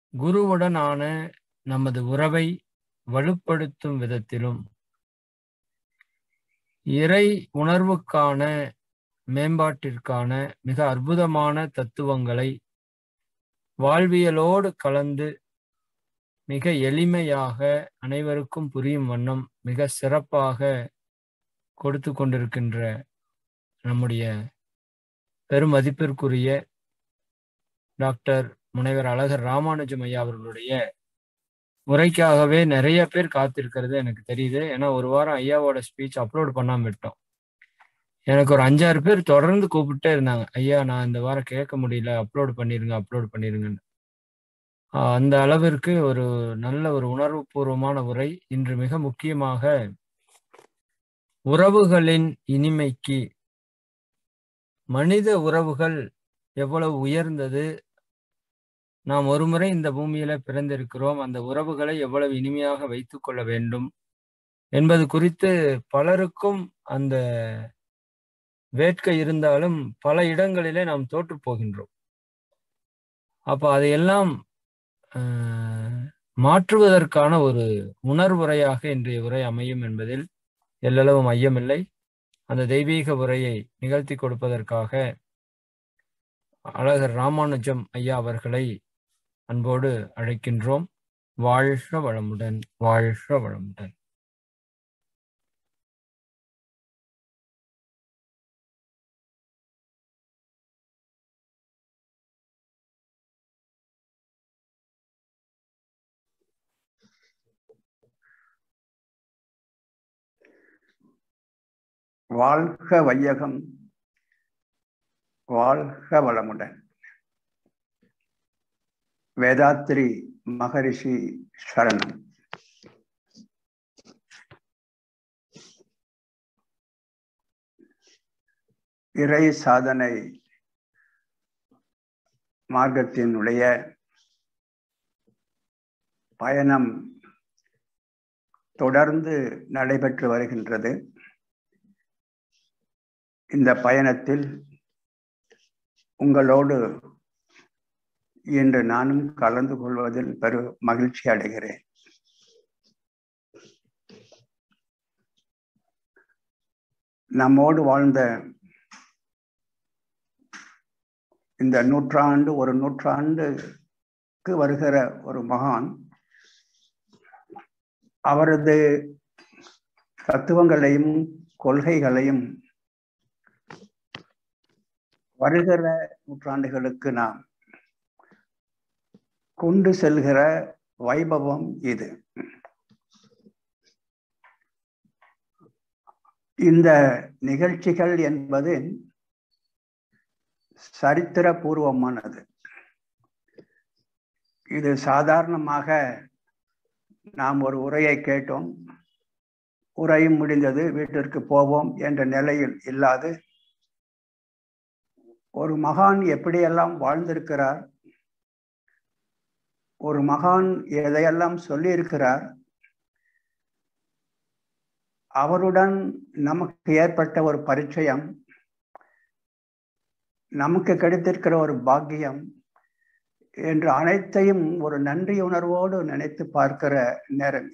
குருவுடனான நமது உறவை வலுப்படுத்தும் விதத்திலும், இறை உணர்வுக்கான மேம்பாட்டிற்கான மிக அற்புதமான தத்துவங்களை வாழ்வியலோடு கலந்து மிக எளிமையாக அனைவருக்கும் புரியும் வண்ணம் மிக சிறப்பாக கொடுத்து கொண்டிருக்கின்ற நம்முடைய பெருமதிப்பிற்குரிய டாக்டர் முனைவர் அழகர் ராமானுஜம் ஐயா அவர்களுடைய உரைக்காகவே நிறைய பேர் காத்திருக்கிறது எனக்கு தெரியுது. ஏன்னா ஒரு வாரம் ஐயாவோட ஸ்பீச் அப்லோட் பண்ணாம விட்டோம். எனக்கு ஒரு 5-6 பேர் தொடர்ந்து கூப்பிட்டே இருந்தாங்க, ஐயா நான் இந்த வாரம் கேட்க முடியல, அப்லோட் பண்ணிருங்கன்னு. அந்த அளவிற்கு ஒரு நல்ல ஒரு உணர்வு பூர்வமான உரை. இன்று மிக முக்கியமாக உறவுகளின் இனிமைக்கு, மனித உறவுகள் எவ்வளவு உயர்ந்தது, நாம் ஒருமுறை இந்த பூமியில பிறந்திருக்கிறோம், அந்த உறவுகளை எவ்வளவு இனிமையாக வைத்துக் கொள்ள வேண்டும் என்பது குறித்து பலருக்கும் அந்த வேட்கை இருந்தாலும் பல இடங்களிலே நாம் தோற்று போகின்றோம். அப்ப அதையெல்லாம் மாற்றுவதற்கான ஒரு உணர்வுரையாக இன்றைய உரை அமையும் என்பதில் எல்லளவும் ஐயமில்லை. அந்த தெய்வீக உரையை நிகழ்த்தி கொடுப்பதற்காக அழகர் ராமானுஜம் ஐயா அவர்களை அன்போடு அழைக்கின்றோம். வாழ்க வளமுடன், வாழ்க வளமுடன். வாழ்க வையகம், வாழ்க வளமுடன். வேதாத்ரி மகரிஷி சரணம். இறை சாதனை மார்க்கத்தினுடைய பயணம் தொடர்ந்து நடைபெற்று வருகின்றது. இந்த பயணத்தில் உங்களோடு இன்று நானும் கலந்து கொள்வதில் பெரும் மகிழ்ச்சி அடைகிறேன். நம்மோடு வாழ்ந்த இந்த நூற்றாண்டு, ஒரு நூற்றாண்டுக்கு வருகிற ஒரு மகான், அவரது தத்துவங்களையும் கொள்கைகளையும் வருகிற நூற்றாண்டுகளுக்கு நாம் கொண்டு செல்கிற வைபவம் இது. இந்த நிகழ்ச்சிகள் என்பது சரித்திர பூர்வமானது. இது சாதாரணமாக நாம் ஒரு உரையை கேட்டோம், உரையும் முடிந்தது, வீட்டிற்கு போவோம் என்ற நிலையில் இல்லாது, ஒரு மகான் எப்படியெல்லாம் வாழ்ந்திருக்கிறார், ஒரு மகான் எதையெல்லாம் சொல்லியிருக்கிறார், அவருடன் நமக்கு ஏற்பட்ட ஒரு பரிச்சயம், நமக்கு கிடைத்திருக்கிற ஒரு பாக்கியம் என்று அனைத்தையும் ஒரு நன்றி உணர்வோடு நினைத்து பார்க்கிற நேரம்.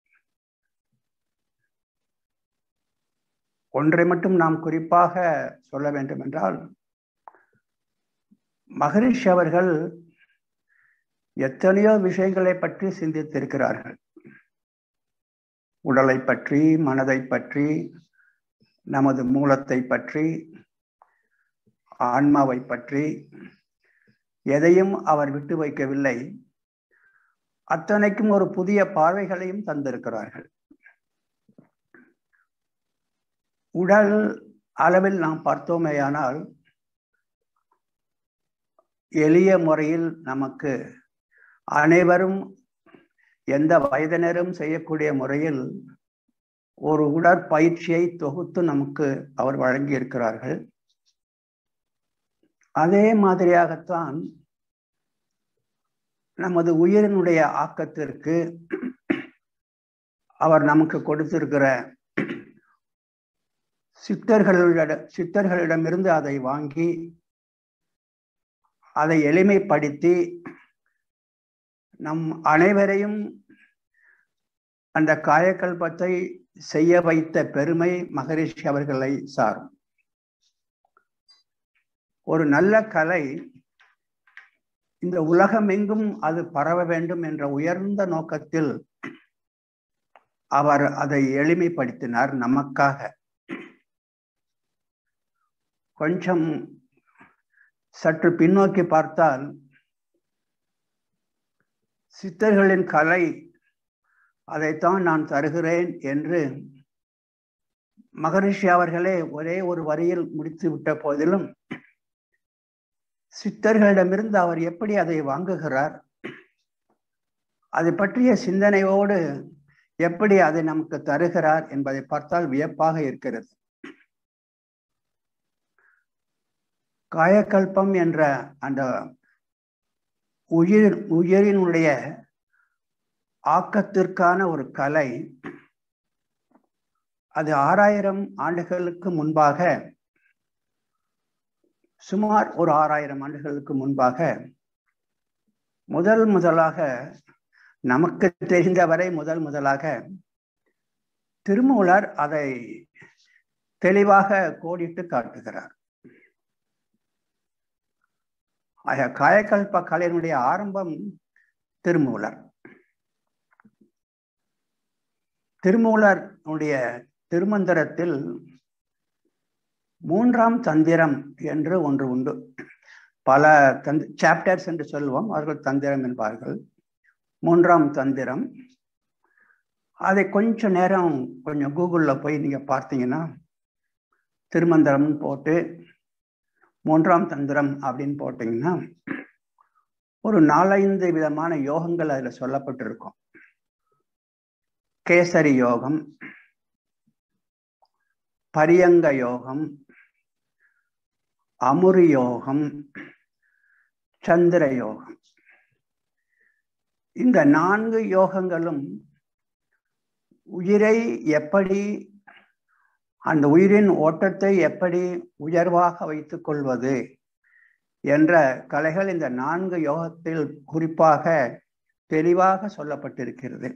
ஒன்றை மட்டும் நாம் குறிப்பாக சொல்ல வேண்டும் என்றால், மகரிஷி அவர்கள் எத்தனையோ விஷயங்களை பற்றி சிந்தித்திருக்கிறார்கள். உடலை பற்றி, மனதை பற்றி, நமது மூலத்தை பற்றி, ஆன்மாவை பற்றி எதையும் அவர் விட்டு வைக்கவில்லை. அத்தனைக்கும் ஒரு புதிய பார்வைகளையும் தந்திருக்கிறார்கள். உடல் அளவில் நாம் பார்த்தோமேயானால், எளிய முறையில் நமக்கு அனைவரும் எந்த வயதினரும் செய்யக்கூடிய முறையில் ஒரு உடற்பயிற்சியை தொகுத்து நமக்கு அவர் வழங்கி இருக்கிறார்கள். அதே மாதிரியாகத்தான் நமது உயிரினுடைய ஆக்கத்திற்கு அவர் நமக்கு கொடுத்திருக்கிற சித்தர்களிடமிருந்து அதை வாங்கி, அதை எளிமைப்படுத்தி நம் அனைவரையும் அந்த காயகல்பத்தை செய்ய வைத்த பெருமை மகரிஷி அவர்களை சாரும். ஒரு நல்ல கலை இந்த உலகம் எங்கும் அது பரவ வேண்டும் என்ற உயர்ந்த நோக்கத்தில் அவர் அதை எளிமைப்படுத்தினார் நமக்காக. கொஞ்சம் சற்று பின்னோக்கி பார்த்தால் சித்தர்களின் கலை அதைத்தான் நான் தருகிறேன் என்று மகரிஷி அவர்களே ஒரே ஒரு வரியில் முடித்து விட்ட போதிலும் சித்தர்களிடமிருந்து அவர் எப்படி அதை வாங்குகிறார், அதை பற்றிய சிந்தனையோடு எப்படி அதை நமக்கு தருகிறார் என்பதை பார்த்தால் வியப்பாக இருக்கிறது. காயகல்பம் என்ற அந்த உயிரினுடைய ஆக்கத்திற்கான ஒரு கலை, அது 6000 ஆண்டுகளுக்கு முன்பாக, சுமார் ஒரு 6000 ஆண்டுகளுக்கு முன்பாக முதலாக நமக்கு தெரிந்தவரை முதலாக திருமூலர் அதை தெளிவாக கோடிட்டு காட்டுகிறார். காயகல்ப கலையினுடைய ஆரம்பம் திருமூலர். திருமூலருடைய திருமந்திரத்தில் 3ஆம் தந்திரம் என்று ஒன்று உண்டு. பல சாப்டர்ஸ் என்று சொல்லுவோம், அவர்கள் தந்திரம் என்பார்கள். 3ஆம் தந்திரம், அதை கொஞ்ச நேரம் கொஞ்சம் கூகுளில் போய் நீங்க பார்த்தீங்கன்னா திருமந்திரம் போட்டு 3ஆம் தந்திரம் அப்படின்னு போட்டீங்கன்னா ஒரு 4-5 விதமான யோகங்கள் அதில் சொல்லப்பட்டிருக்கும். கேசரி யோகம், பரியங்க யோகம், அமுரி யோகம், சந்திர யோகம். இந்த 4 யோகங்களும் உயிரை எப்படி, அந்த உயிரின் ஓட்டத்தை எப்படி உயர்வாக வைத்துக் கொள்வது என்ற கலைகள் இந்த 4 யோகத்தில் குறிப்பாக தெளிவாக சொல்லப்பட்டிருக்கிறது.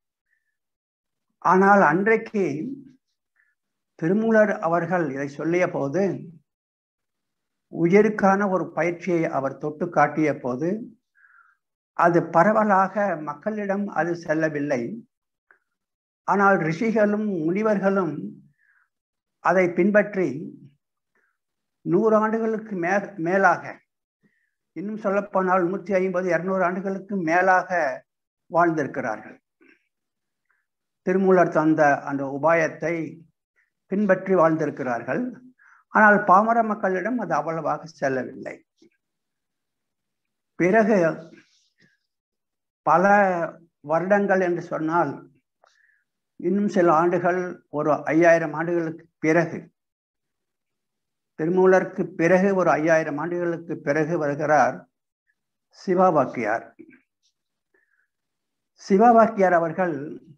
ஆனால் அன்றைக்கு திருமூலர் அவர்கள் இதை சொல்லிய போது, உயிருக்கான ஒரு பயிற்சியை அவர் தொட்டு காட்டிய போது, அது பரவலாக மக்களிடம் அது செல்லவில்லை. ஆனால் ரிஷிகளும் முனிவர்களும் அதை பின்பற்றி 100 ஆண்டுகளுக்கு மேலாக, இன்னும் சொல்லப்போனால் 150-200 ஆண்டுகளுக்கு மேலாக வாழ்ந்திருக்கிறார்கள். திருமூலர் தந்த அந்த உபாயத்தை பின்பற்றி வாழ்ந்திருக்கிறார்கள். ஆனால் பாமர மக்களிடம் அது அவ்வளவாக செல்லவில்லை. பிறகு பல வருடங்கள் என்று சொன்னால் இன்னும் சில ஆண்டுகள், ஒரு 5000 ஆண்டுகளுக்கு பிறகு, திருமூலருக்கு பிறகு ஒரு 5000 ஆண்டுகளுக்கு பிறகு வருகிறார் சிவவாக்கியார். சிவவாக்கியார் அவர்கள்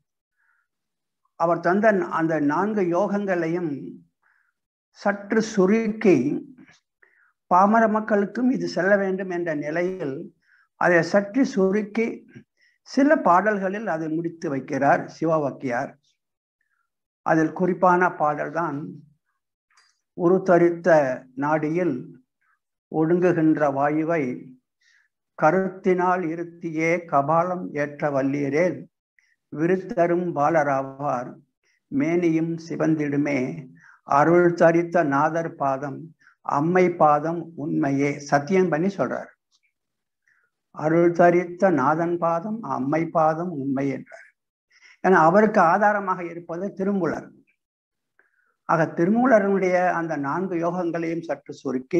அவர் தந்த அந்த 4 யோகங்களையும் சற்று சுருக்கி பாமர மக்களுக்கும் இது செல்ல வேண்டும் என்ற நிலையில் அதை சற்று சுருக்கி சில பாடல்களில் அதை முடித்து வைக்கிறார் சிவவாக்கியார். அதில் குறிப்பான பாடல்தான் உருத்தரித்த நாடியில் ஒடுங்குகின்ற வாயுவை கருத்தினால் இருத்தியே கபாலம் ஏற்ற வல்லீரேல் விருத்தரும் பாலராவார் மேனியும் சிவந்திடுமே அருள் தரித்த நாதர் பாதம் அம்மை பாதம் உண்மையே. சத்தியம் பண்ணி சொல்றார். அருள் தரித்த நாதன் பாதம் அம்மை பாதம் உண்மை என்றார். ஏன்னா அவருக்கு ஆதாரமாக இருப்பது திருமூலர். ஆக திருமூலருடைய அந்த 4 யோகங்களையும் சற்று சுருக்கி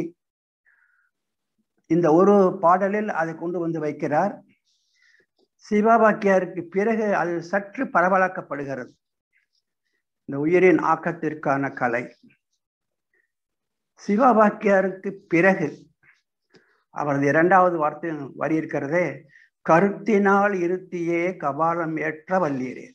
இந்த ஒரு பாடலில் அதை கொண்டு வந்து வைக்கிறார். சிவவாக்கியாருக்கு பிறகு அது சற்று பரவலாக்கப்படுகிறது. இந்த உயிரின் ஆக்கத்திற்கான கலை சிவவாக்கியாருக்கு பிறகு அவரது 2வது வார்த்தை வரி இருக்கிறதே, கருத்தினால் இருத்தியே கபாலம் ஏற்ற வல்லீரே.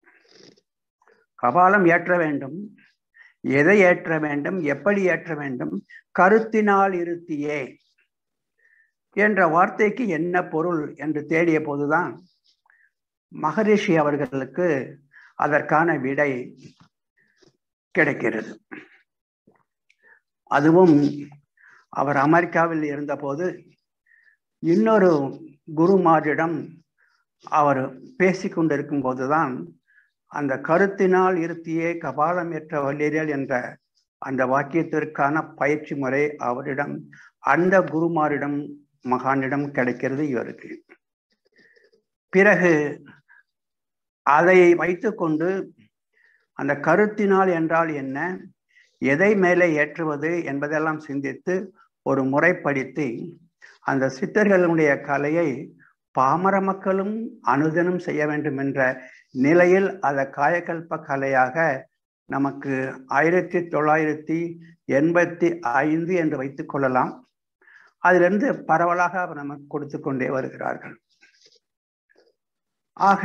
கபாலம் ஏற்ற வேண்டும். எதை ஏற்ற வேண்டும், எப்படி ஏற்ற வேண்டும்? கருத்தினால் இருத்தியே. என்ற வார்த்தைக்கு என்ன பொருள் என்று தேடிய போதுதான் மகரிஷி அவர்களுக்கு அதற்கான விடை கிடைக்கிறது. அதுவும் அவர் அமெரிக்காவில் இருந்தபோது இன்னொரு குருமாரிடம் அவர் பேசிக்கொண்டிருக்கும் போதுதான் அந்த கருத்தினால் இருத்தியே கபாலம் ஏற்ற வல்லீரல் என்ற அந்த வாக்கியத்திற்கான பயிற்சி முறை அவரிடம், அந்த குருமாரிடம், மகானிடம் கிடைக்கிறது இவருக்கு. பிறகு அதை வைத்துக்கொண்டு அந்த கருத்தினால் என்றால் என்ன, எதை மேலே ஏற்றுவது என்பதெல்லாம் சிந்தித்து ஒரு முறைப்படுத்தி அந்த சித்தர்களுடைய கலையை பாமர மக்களும் அனுதினம் செய்ய வேண்டும் என்ற நிலையில் அதை காயகல்ப கலையாக நமக்கு 1985 என்று வைத்துக் கொள்ளலாம். அதிலிருந்து பரவலாக நமக்கு கொடுத்து கொண்டே வருகிறார்கள். ஆக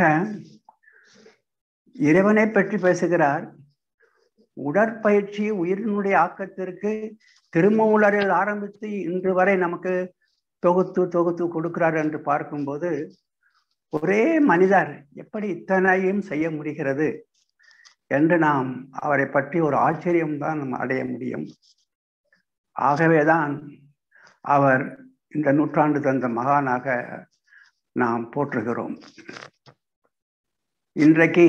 இறைவனை பற்றி பேசுகிறார். உடற்பயிற்சி உயிரினுடைய ஆக்கத்திற்கு திருமூலரில் ஆரம்பித்து இன்று வரை நமக்கு தொகுத்து தொகுத்து கொடுக்கிறார் என்று பார்க்கும்போது ஒரே மனிதர் எப்படி இத்தனையும் செய்ய முடிகிறது என்று நாம் அவரை பற்றி ஒரு ஆச்சரியம்தான் நாம் அடைய முடியும். ஆகவேதான் அவர் இந்த நூற்றாண்டு தந்த மகானாக நாம் போற்றுகிறோம். இன்றைக்கு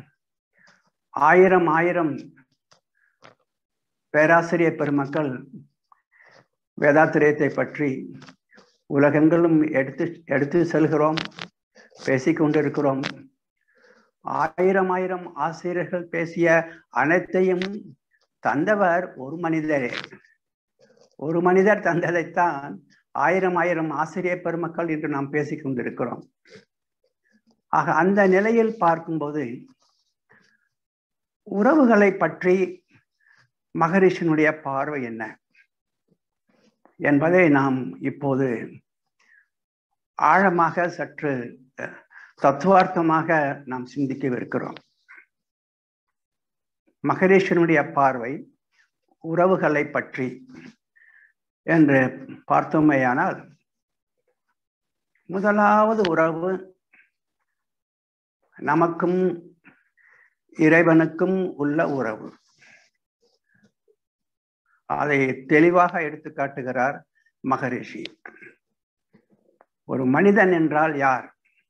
ஆயிரம் பேராசிரியர் பெருமக்கள் வேதாத்திரியத்தை பற்றி உலகெங்கிலும் எடுத்து செல்கிறோம், பேசிக்கொண்டிருக்கிறோம். ஆயிரம் ஆசிரியர்கள் பேசிய அனைத்தையும் தந்தவர் ஒரு மனிதரே. ஒரு மனிதர் தந்ததைத்தான் ஆயிரம் ஆசிரியர் பெருமக்கள் என்று நாம் பேசிக்கொண்டிருக்கிறோம். ஆக அந்த நிலையில் பார்க்கும்போது உறவுகளை பற்றி மகரிஷியினுடைய பார்வை என்ன என்பதை நாம் இப்போது ஆழமாக சற்று தத்துவார்த்தமாக நாம் சிந்திக்கவிருக்கிறோம். மகரிஷியினுடைய பார்வை உறவுகளை பற்றி என்று பார்த்தோமேயானால், முதலாவது உறவு நமக்கும் இறைவனுக்கும் உள்ள உறவு. அதை தெளிவாக எடுத்து காட்டுகிறார் மகரிஷி. ஒரு மனிதன் என்றால் யார்?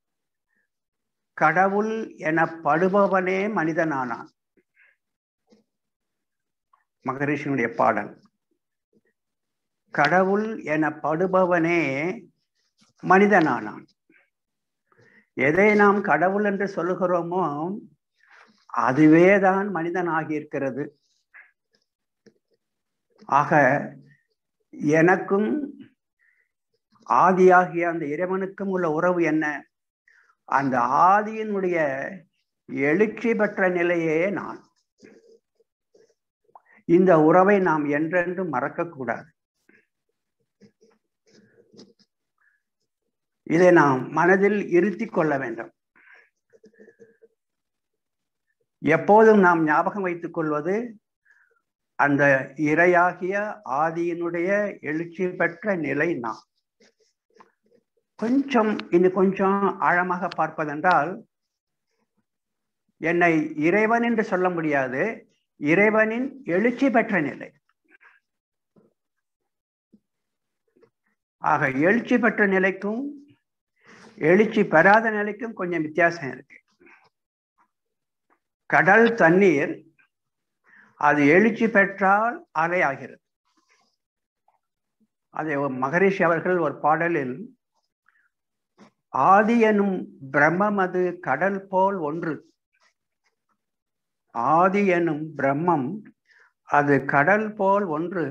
கடவுள் எனப்படுபவனே மனிதனானான். மகரிஷியினுடைய பாடல். கடவுள் எனப்படுபவனே மனிதனானான். எதை நாம் கடவுள் என்று சொல்லுகிறோமோ அதுவேதான் மனிதன் ஆகியிருக்கிறது. ஆக எனக்கும் ஆதியாகிய அந்த இறைவனுக்கும் உள்ள உறவு என்ன? அந்த ஆதியினுடைய எழுச்சி பெற்ற நிலையே நான். இந்த உறவை நாம் என்றென்றும் மறக்கக்கூடாது. இதை நாம் மனதில் இருத்தி கொள்ள வேண்டும். எப்போதும் நாம் ஞாபகம் வைத்துக் கொள்வது அந்த இறையாகிய ஆதியினுடைய எழுச்சி பெற்ற நிலை நான். கொஞ்சம் ஆழமாக பார்ப்பதென்றால், என்னை இறைவன் என்று சொல்ல முடியாது, இறைவனின் எழுச்சி பெற்ற நிலை. ஆக எழுச்சி பெற்ற நிலைக்கும் எழுச்சி பெறாத நிலைக்கும் கொஞ்சம் வித்தியாசம் இருக்கு. கடல் தண்ணீர் அது எழுச்சி பெற்றால் அலை ஆகிறது. அதை மகரிஷி அவர்கள் ஒரு பாடலில், ஆதி எனும் பிரம்மம் அது கடல் போல் ஒன்று. ஆதி எனும் பிரம்மம் அது கடல் போல் ஒன்று.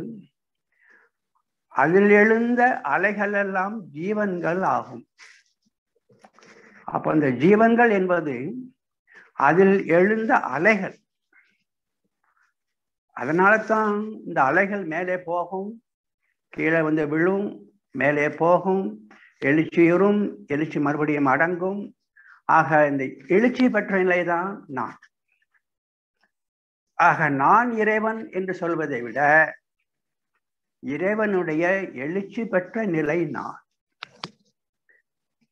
அதில் எழுந்த அலைகள் எல்லாம் ஜீவன்கள் ஆகும். அப்ப அந்த ஜீவன்கள் என்பது அதில் எழுந்த அலைகள். அதனால தான் இந்த அலைகள் மேலே போகும், கீழே வந்து விழும், மேலே போகும், எழுச்சியுறும், எழுச்சி மறுபடியும் அடங்கும். ஆக இந்த எழுச்சி பெற்ற நிலைதான் நான். ஆக நான் இறைவன் என்று சொல்வதை விட இறைவனுடைய எழுச்சி பெற்ற நிலை நான்.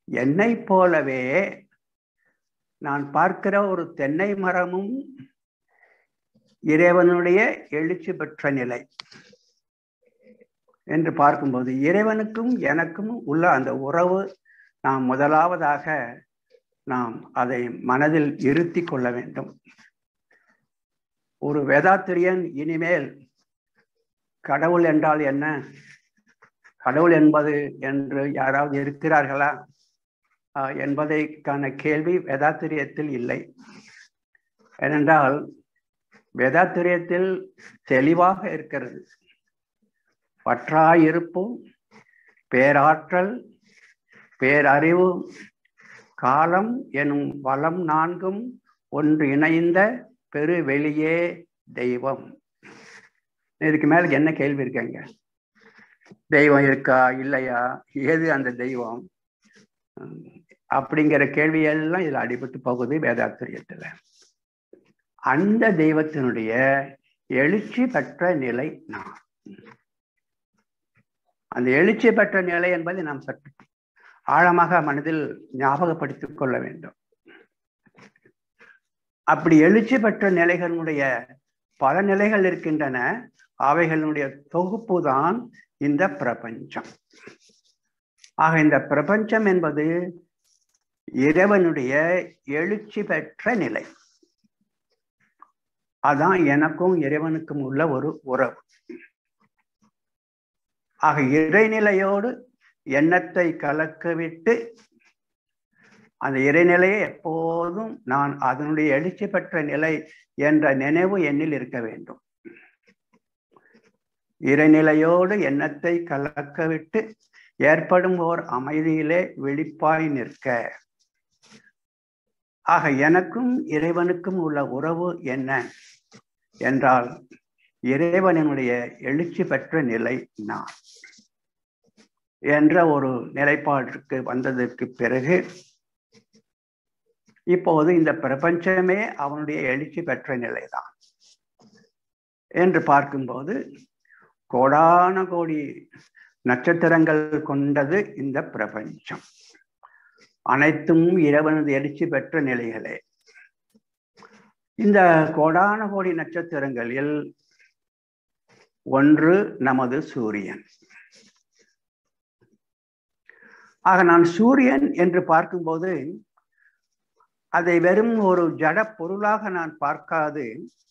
என்னை போலவே நான் பார்க்கிற ஒரு தென்னை மரமும் இறைவனுடைய எழுச்சி பெற்ற நிலை என்று பார்க்கும்போது இறைவனுக்கும் எனக்கும் உள்ள அந்த உறவு நாம் முதலாவதாக நாம் அதை மனதில் இருத்தி கொள்ள வேண்டும். ஒரு வேதாத்திரியன் இனிமேல் கடவுள் என்றால் என்ன, கடவுள் என்பது என்று யாராவது இருக்கிறார்களா என்பதைக்கான கேள்வி வேதாத்திரியத்தில் இல்லை. ஏனென்றால் வேதாத்திரியத்தில் தெளிவாக இருக்கிறது. பற்றாயிருப்பும் பேராற்றல் பேரறிவு காலம் எனும் வளம் நான்கும் ஒன்று இணைந்த பெருவெளியே தெய்வம். இதுக்கு மேல என்ன கேள்வி இருக்கங்க? தெய்வம் இருக்கா இல்லையா, ஏது அந்த தெய்வம் அப்படிங்கிற கேள்வியெல்லாம் இதுல அடிபட்டு போகுது வேதாத்திரியத்துல. அந்த தெய்வத்தினுடைய எழுச்சி பெற்ற நிலை நான். அந்த எழுச்சி பெற்ற நிலை என்பதை நாம் சற்று ஆழமாக மனதில் ஞாபகப்படுத்திக் கொள்ள வேண்டும். அப்படி எழுச்சி பெற்ற நிலைகளுடைய பல நிலைகள் இருக்கின்றன. அவைகளுடைய தொகுப்பு தான் இந்த பிரபஞ்சம். ஆக இந்த பிரபஞ்சம் என்பது இறைவனுடைய எழுச்சி பெற்ற நிலை. அதான் எனக்கும் இறைவனுக்கும் உள்ள ஒரு உறவு. ஆக இறைநிலையோடு எண்ணத்தை கலக்கவிட்டு அந்த இறைநிலையை எப்போதும் நான் அதனுடைய எழுச்சி பெற்ற நிலை என்ற நினைவு எண்ணில் இருக்க வேண்டும். இறைநிலையோடு எண்ணத்தை கலக்கவிட்டு ஏற்படும் ஓர் அமைதியிலே விழிப்பாய் நிற்க. ஆக எனக்கும் இறைவனுக்கும் உள்ள உறவு என்ன என்றால் இறைவனுடைய எழுச்சி பெற்ற நிலை நான் என்ற ஒரு நிலைப்பாட்டிற்கு வந்ததற்கு பிறகு இப்போது இந்த பிரபஞ்சமே அவனுடைய எழுச்சி பெற்ற நிலைதான் என்று பார்க்கும்போது கோடான கோடி நட்சத்திரங்கள் கொண்டது இந்த பிரபஞ்சம். அனைத்தும் இறைவனது எழுச்சி பெற்ற நிலைகளே. இந்த கோடான கோடி நட்சத்திரங்களில் ஒன்று நமது சூரியன். ஆக நான் சூரியன் என்று பார்க்கும்போது அதை வெறும் ஒரு ஜட பொருளாக நான் பார்க்காது,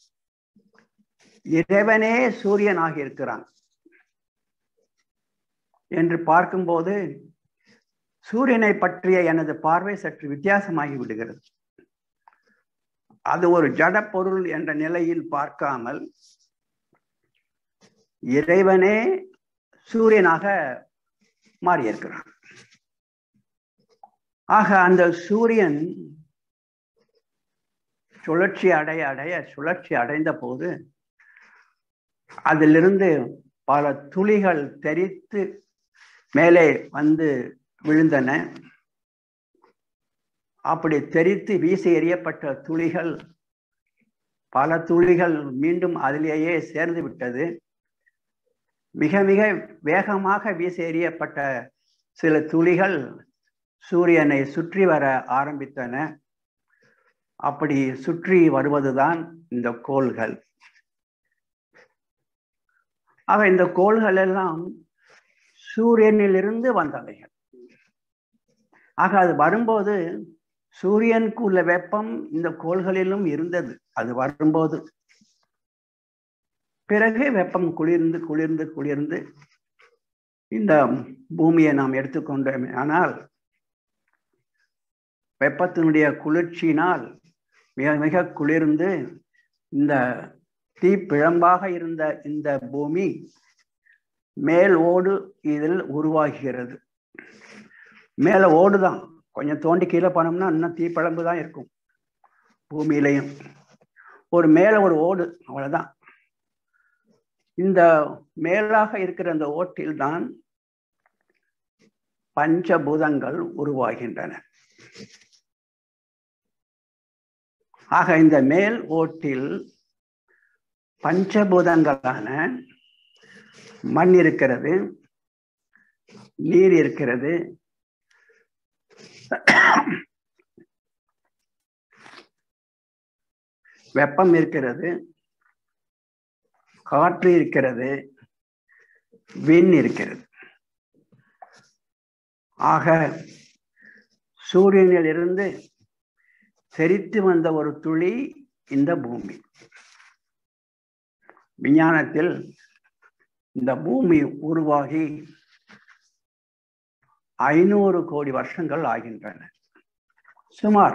இறைவனே சூரியனாக இருக்கிறான் என்று பார்க்கும்போது சூரியனை பற்றிய எனது பார்வை சற்று வித்தியாசமாகி விடுகிறது. அது ஒரு ஜட பொருள் என்ற நிலையில் பார்க்காமல் இறைவனே சூரியனாக மாறியிருக்கிறான். ஆக அந்த சூரியன் சுழற்சி அடைந்த போது அதிலிருந்து பல துளிகள் தெறித்து மேலே வந்து விழுந்தன. அப்படி தெறித்து வீசி எறியப்பட்ட துளிகள் பல துளிகள் மீண்டும் அதிலேயே சேர்ந்து விட்டது. மிக மிக வேகமாக வீசி எறியப்பட்ட சில துளிகள் சூரியனை சுற்றி வர ஆரம்பித்தன. அப்படி சுற்றி வருவதுதான் இந்த கோள்கள். ஆக இந்த கோள்கள் எல்லாம் சூரியனிலிருந்து வந்தவைகள். ஆக அது வரும்போது சூரியனுக்கு உள்ள வெப்பம் இந்த கோள்களிலும் இருந்தது. அது வரும்போது பிறகு வெப்பம் குளிர்ந்து குளிர்ந்து குளிர்ந்து இந்த பூமியை நாம் எடுத்துக்கொண்டோம். ஆனால் வெப்பத்தினுடைய குளிர்ச்சியினால் மிக மிக குளிர்ந்து இந்த தீப்பிழம்பாக இருந்த இந்த பூமி மேல் ஓடு இதில் உருவாகிறது. மேல ஓடுதான், கொஞ்சம் தோண்டி கீழே போனோம்னா இன்னும் தீப்பிழம்பு தான் இருக்கும். பூமியிலையும் ஒரு மேல ஒரு ஓடு, அவ்வளவுதான். இந்த மேலாக இருக்கிற அந்த ஓட்டில் தான் பஞ்சபூதங்கள் உருவாகின்றன. ஆக இந்த மேல் ஓட்டில் பஞ்சபூதங்களான மண் இருக்கிறது, நீர் இருக்கிறது, வெப்பம் இருக்கிறது, காற்று இருக்கிறது, விண் இருக்கிறது. ஆக சூரியனில் இருந்து தெரித்து வந்த ஒரு துளி இந்த பூமி. விஞ்ஞானத்தில் இந்த பூமி உருவாகி 500 கோடி வருஷங்கள் ஆகின்றன சுமார்.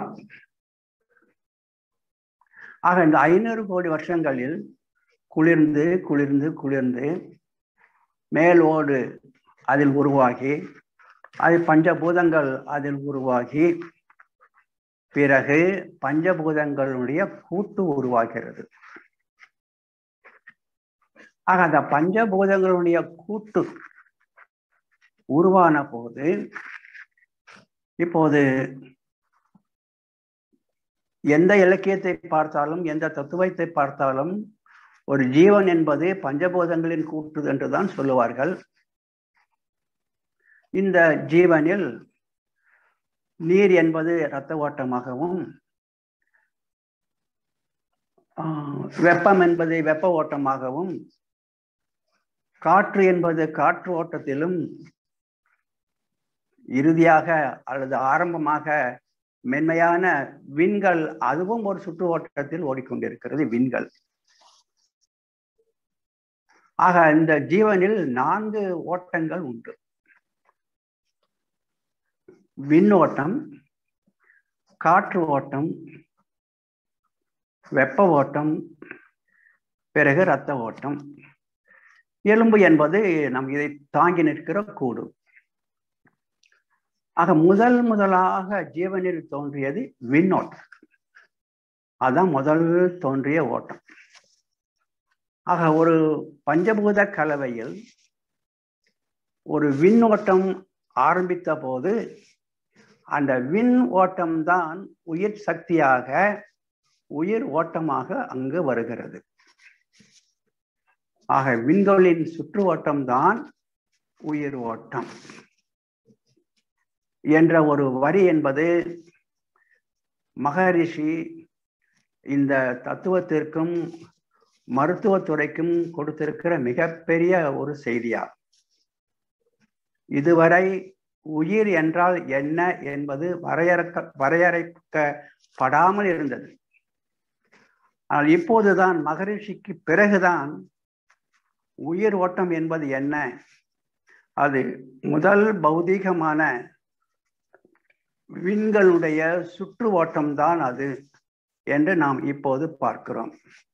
ஆக இந்த 500 கோடி வருஷங்களில் குளிர்ந்து குளிர்ந்து குளிர்ந்து மேலோடு அதில் உருவாகி, அது பஞ்சபூதங்கள் அதில் உருவாகி, பிறகு பஞ்சபூதங்களுடைய கூட்டு உருவாகிறது. ஆக அந்த பஞ்சபூதங்களுடைய கூட்டு உருவான போது இப்போது எந்த இலக்கியத்தை பார்த்தாலும் எந்த தத்துவத்தை பார்த்தாலும் ஒரு ஜீவன் என்பது பஞ்சபூதங்களின் கூட்டு என்றுதான் சொல்லுவார்கள். இந்த ஜீவனில் நீர் என்பது இரத்த ஓட்டமாகவும், வெப்பம் என்பது வெப்ப ஓட்டமாகவும், காற்று என்பது காற்று ஓட்டத்திலும், இறுதியாக அல்லது ஆரம்பமாக மென்மையான விண்கள் அதுவும் ஒரு சுற்று ஓட்டத்தில் ஓடிக்கொண்டிருக்கிறது விண்கள். ஆக இந்த ஜீவனில் 4 ஓட்டங்கள் உண்டு. விண் ஓட்டம், காற்று ஓட்டம், வெப்ப ஓட்டம், பிறகு இரத்த ஓட்டம். எலும்பு என்பது நம் இதை தாங்கி நிற்கிற கூடு. ஆக முதலாக ஜீவனில் தோன்றியது விண்ணோட்டம். அதான் முதல் தோன்றிய ஓட்டம். ஆக ஒரு பஞ்சபூத கலவையில் ஒரு விண்ணோட்டம் ஆரம்பித்த போது அந்த விண் ஓட்டம்தான் உயிர் சக்தியாக, உயிர் ஓட்டமாக அங்கு வருகிறது. ஆக விண்களின் சுற்று ஓட்டம்தான் உயிர் ஓட்டம் என்ற ஒரு வரி என்பது மகரிஷி இந்த தத்துவத்திற்கும் மருத்துவத்துறைக்கும் கொடுத்திருக்கிற மிகப்பெரிய ஒரு செய்தியாகும். இதுவரை உயிர் என்றால் என்ன என்பது வரையறுக்கப்படாமல் இருந்தது. ஆனால் இப்போதுதான் மகரிஷிக்கு பிறகுதான் உயிர் ஓட்டம் என்பது என்ன, அது முதல் பௌதீகமான விண்களுடைய சுற்று ஓட்டம்தான் அது என்று நாம் இப்போது பார்க்கிறோம்.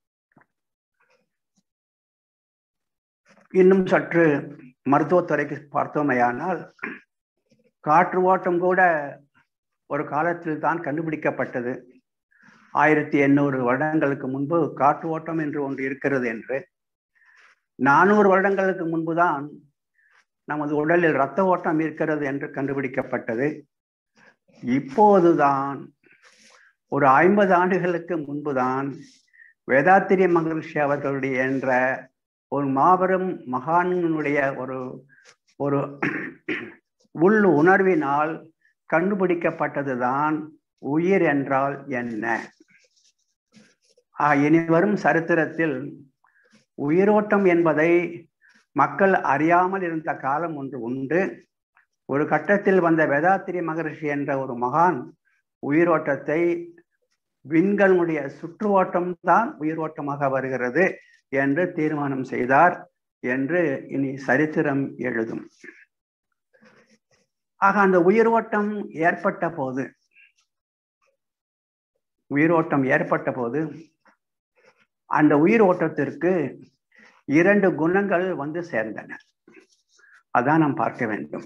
இன்னும் சற்று மருத்துவத்துறைக்கு பார்த்தோமையானால், காற்று ஓட்டம் கூட ஒரு காலத்தில் தான் கண்டுபிடிக்கப்பட்டது. 1800 வருடங்களுக்கு முன்பு காற்று ஓட்டம் என்று ஒன்று இருக்கிறது என்று. 400 வருடங்களுக்கு முன்புதான் நமது உடலில் இரத்த ஓட்டம் இருக்கிறது என்று கண்டுபிடிக்கப்பட்டது. இப்போதுதான் ஒரு 50 ஆண்டுகளுக்கு முன்புதான் வேதாத்திரி மகரிஷி அவர்களுடைய என்ற ஒரு மாபெரும் மகானுடைய ஒரு உள் உணர்வினால் கண்டுபிடிக்கப்பட்டதுதான் உயிர் என்றால் என்ன. இனிவரும் சரித்திரத்தில் உயிரோட்டம் என்பதை மக்கள் அறியாமல் இருந்த காலம் ஒன்று உண்டு. ஒரு கட்டத்தில் வந்த வேதாத்திரி மகரிஷி என்ற ஒரு மகான் உயிரோட்டத்தை விண்களுடைய சுற்று ஓட்டம்தான் உயிரோட்டமாக வருகிறது என்று தீர்மானம் செய்தார் என்று இனி சரித்திரம் எழுதும். ஆக அந்த உயிரோட்டம் ஏற்பட்ட போது அந்த உயிரோட்டத்திற்கு 2 குணங்கள் வந்து சேர்ந்தன. அதான் நாம் பார்க்க வேண்டும்.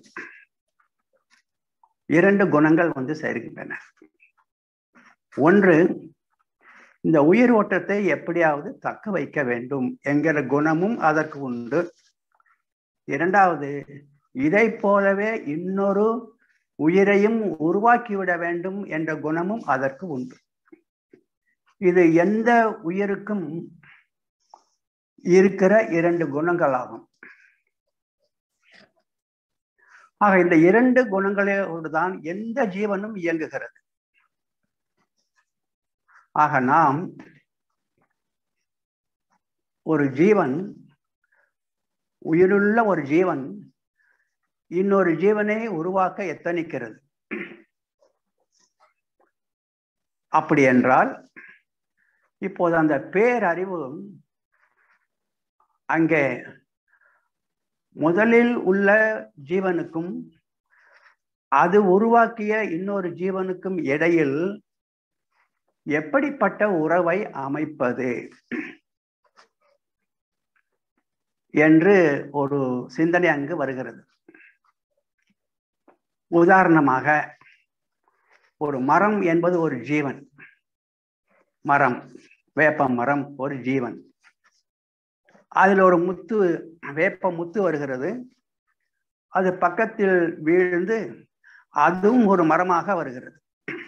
2 குணங்கள் வந்து சேர்கின்றன. ஒன்று, இந்த உயிர் ஓட்டத்தை எப்படியாவது தக்க வைக்க வேண்டும் என்கிற குணமும் அதற்கு உண்டு. இரண்டாவது, இதை போலவே இன்னொரு உயிரையும் உருவாக்கிவிட வேண்டும் என்ற குணமும் அதற்கு உண்டு. இது எந்த உயிருக்கும் இருக்கிற 2 குணங்களாகும். ஆக இந்த இரண்டு குணங்களோடு தான் எந்த ஜீவனும் இயங்குகிறது. ஆக நாம் ஒரு ஜீவன், உயிருள்ள ஒரு ஜீவன் இன்னொரு ஜீவனை உருவாக்க எத்தனிக்கிறது. அப்படி என்றால் இப்போது அந்த பேரறிவு அங்கே முதலில் உள்ள ஜீவனுக்கும் அது உருவாக்கிய இன்னொரு ஜீவனுக்கும் இடையில் எப்படிப்பட்ட உறவை அமைப்பது என்று ஒரு சிந்தனை அங்கு வருகிறது. உதாரணமாக, ஒரு மரம் என்பது ஒரு ஜீவன். மரம், வேப்ப மரம் ஒரு ஜீவன். அதில் ஒரு முத்து, வேப்ப முத்து வருகிறது. அது பக்கத்தில் வீழ்ந்து அதுவும் ஒரு மரமாக வருகிறது.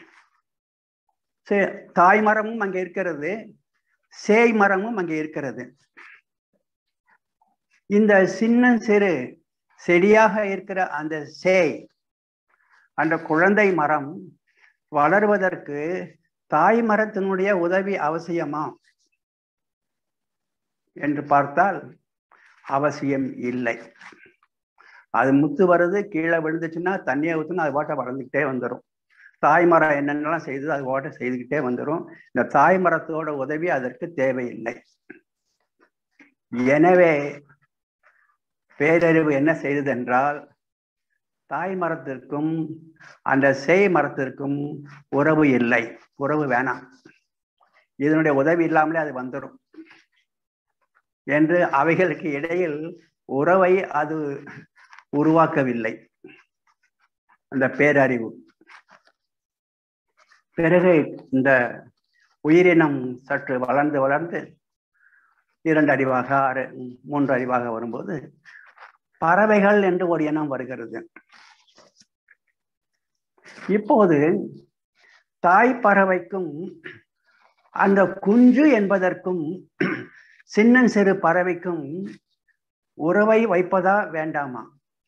தாய் மரமும் அங்கே இருக்கிறது, சேய் மரமும் அங்கே இருக்கிறது. இந்த சின்ன சிறு செடியாக இருக்கிற அந்த சேய், அந்த குழந்தை மரம் வளர்வதற்கு தாய் மரத்தினுடைய உதவி அவசியமா என்று பார்த்தால் அவசியம் இல்லை. அது முத்து வருது, கீழே விழுந்துச்சுன்னா தண்ணியை ஊற்றுனா அது பாட்டை வளர்ந்துக்கிட்டே வந்துடும். தாய் மரம் என்னென்னலாம் செய்தது அது பாட்டை செய்துக்கிட்டே வந்துடும். இந்த தாய் மரத்தோட உதவி அதற்கு தேவையில்லை. எனவே பேரறிவு என்ன செய்தது என்றால், தாய் மரத்திற்கும் அந்த சேய் மரத்திற்கும் உறவு இல்லை, உறவு வேணாம், இதனுடைய உதவி இல்லாமலே அது வந்துடும் என்று அவைகளுக்கு இடையில் உறவை அது உருவாக்கவில்லை அந்த பேரறிவு. பிறகு இந்த உயிரினம் சற்று வளர்ந்து வளர்ந்து 2 அறிவாக 3 அறிவாக வரும்போது பறவைகள் என்று ஒரு இனம் வருகிறது. இப்போது தாய் பறவைக்கும் அந்த குஞ்சு என்பதற்கும் சின்ன சிறு பறவைக்கும் உறவை வைப்பதா வேண்டாமா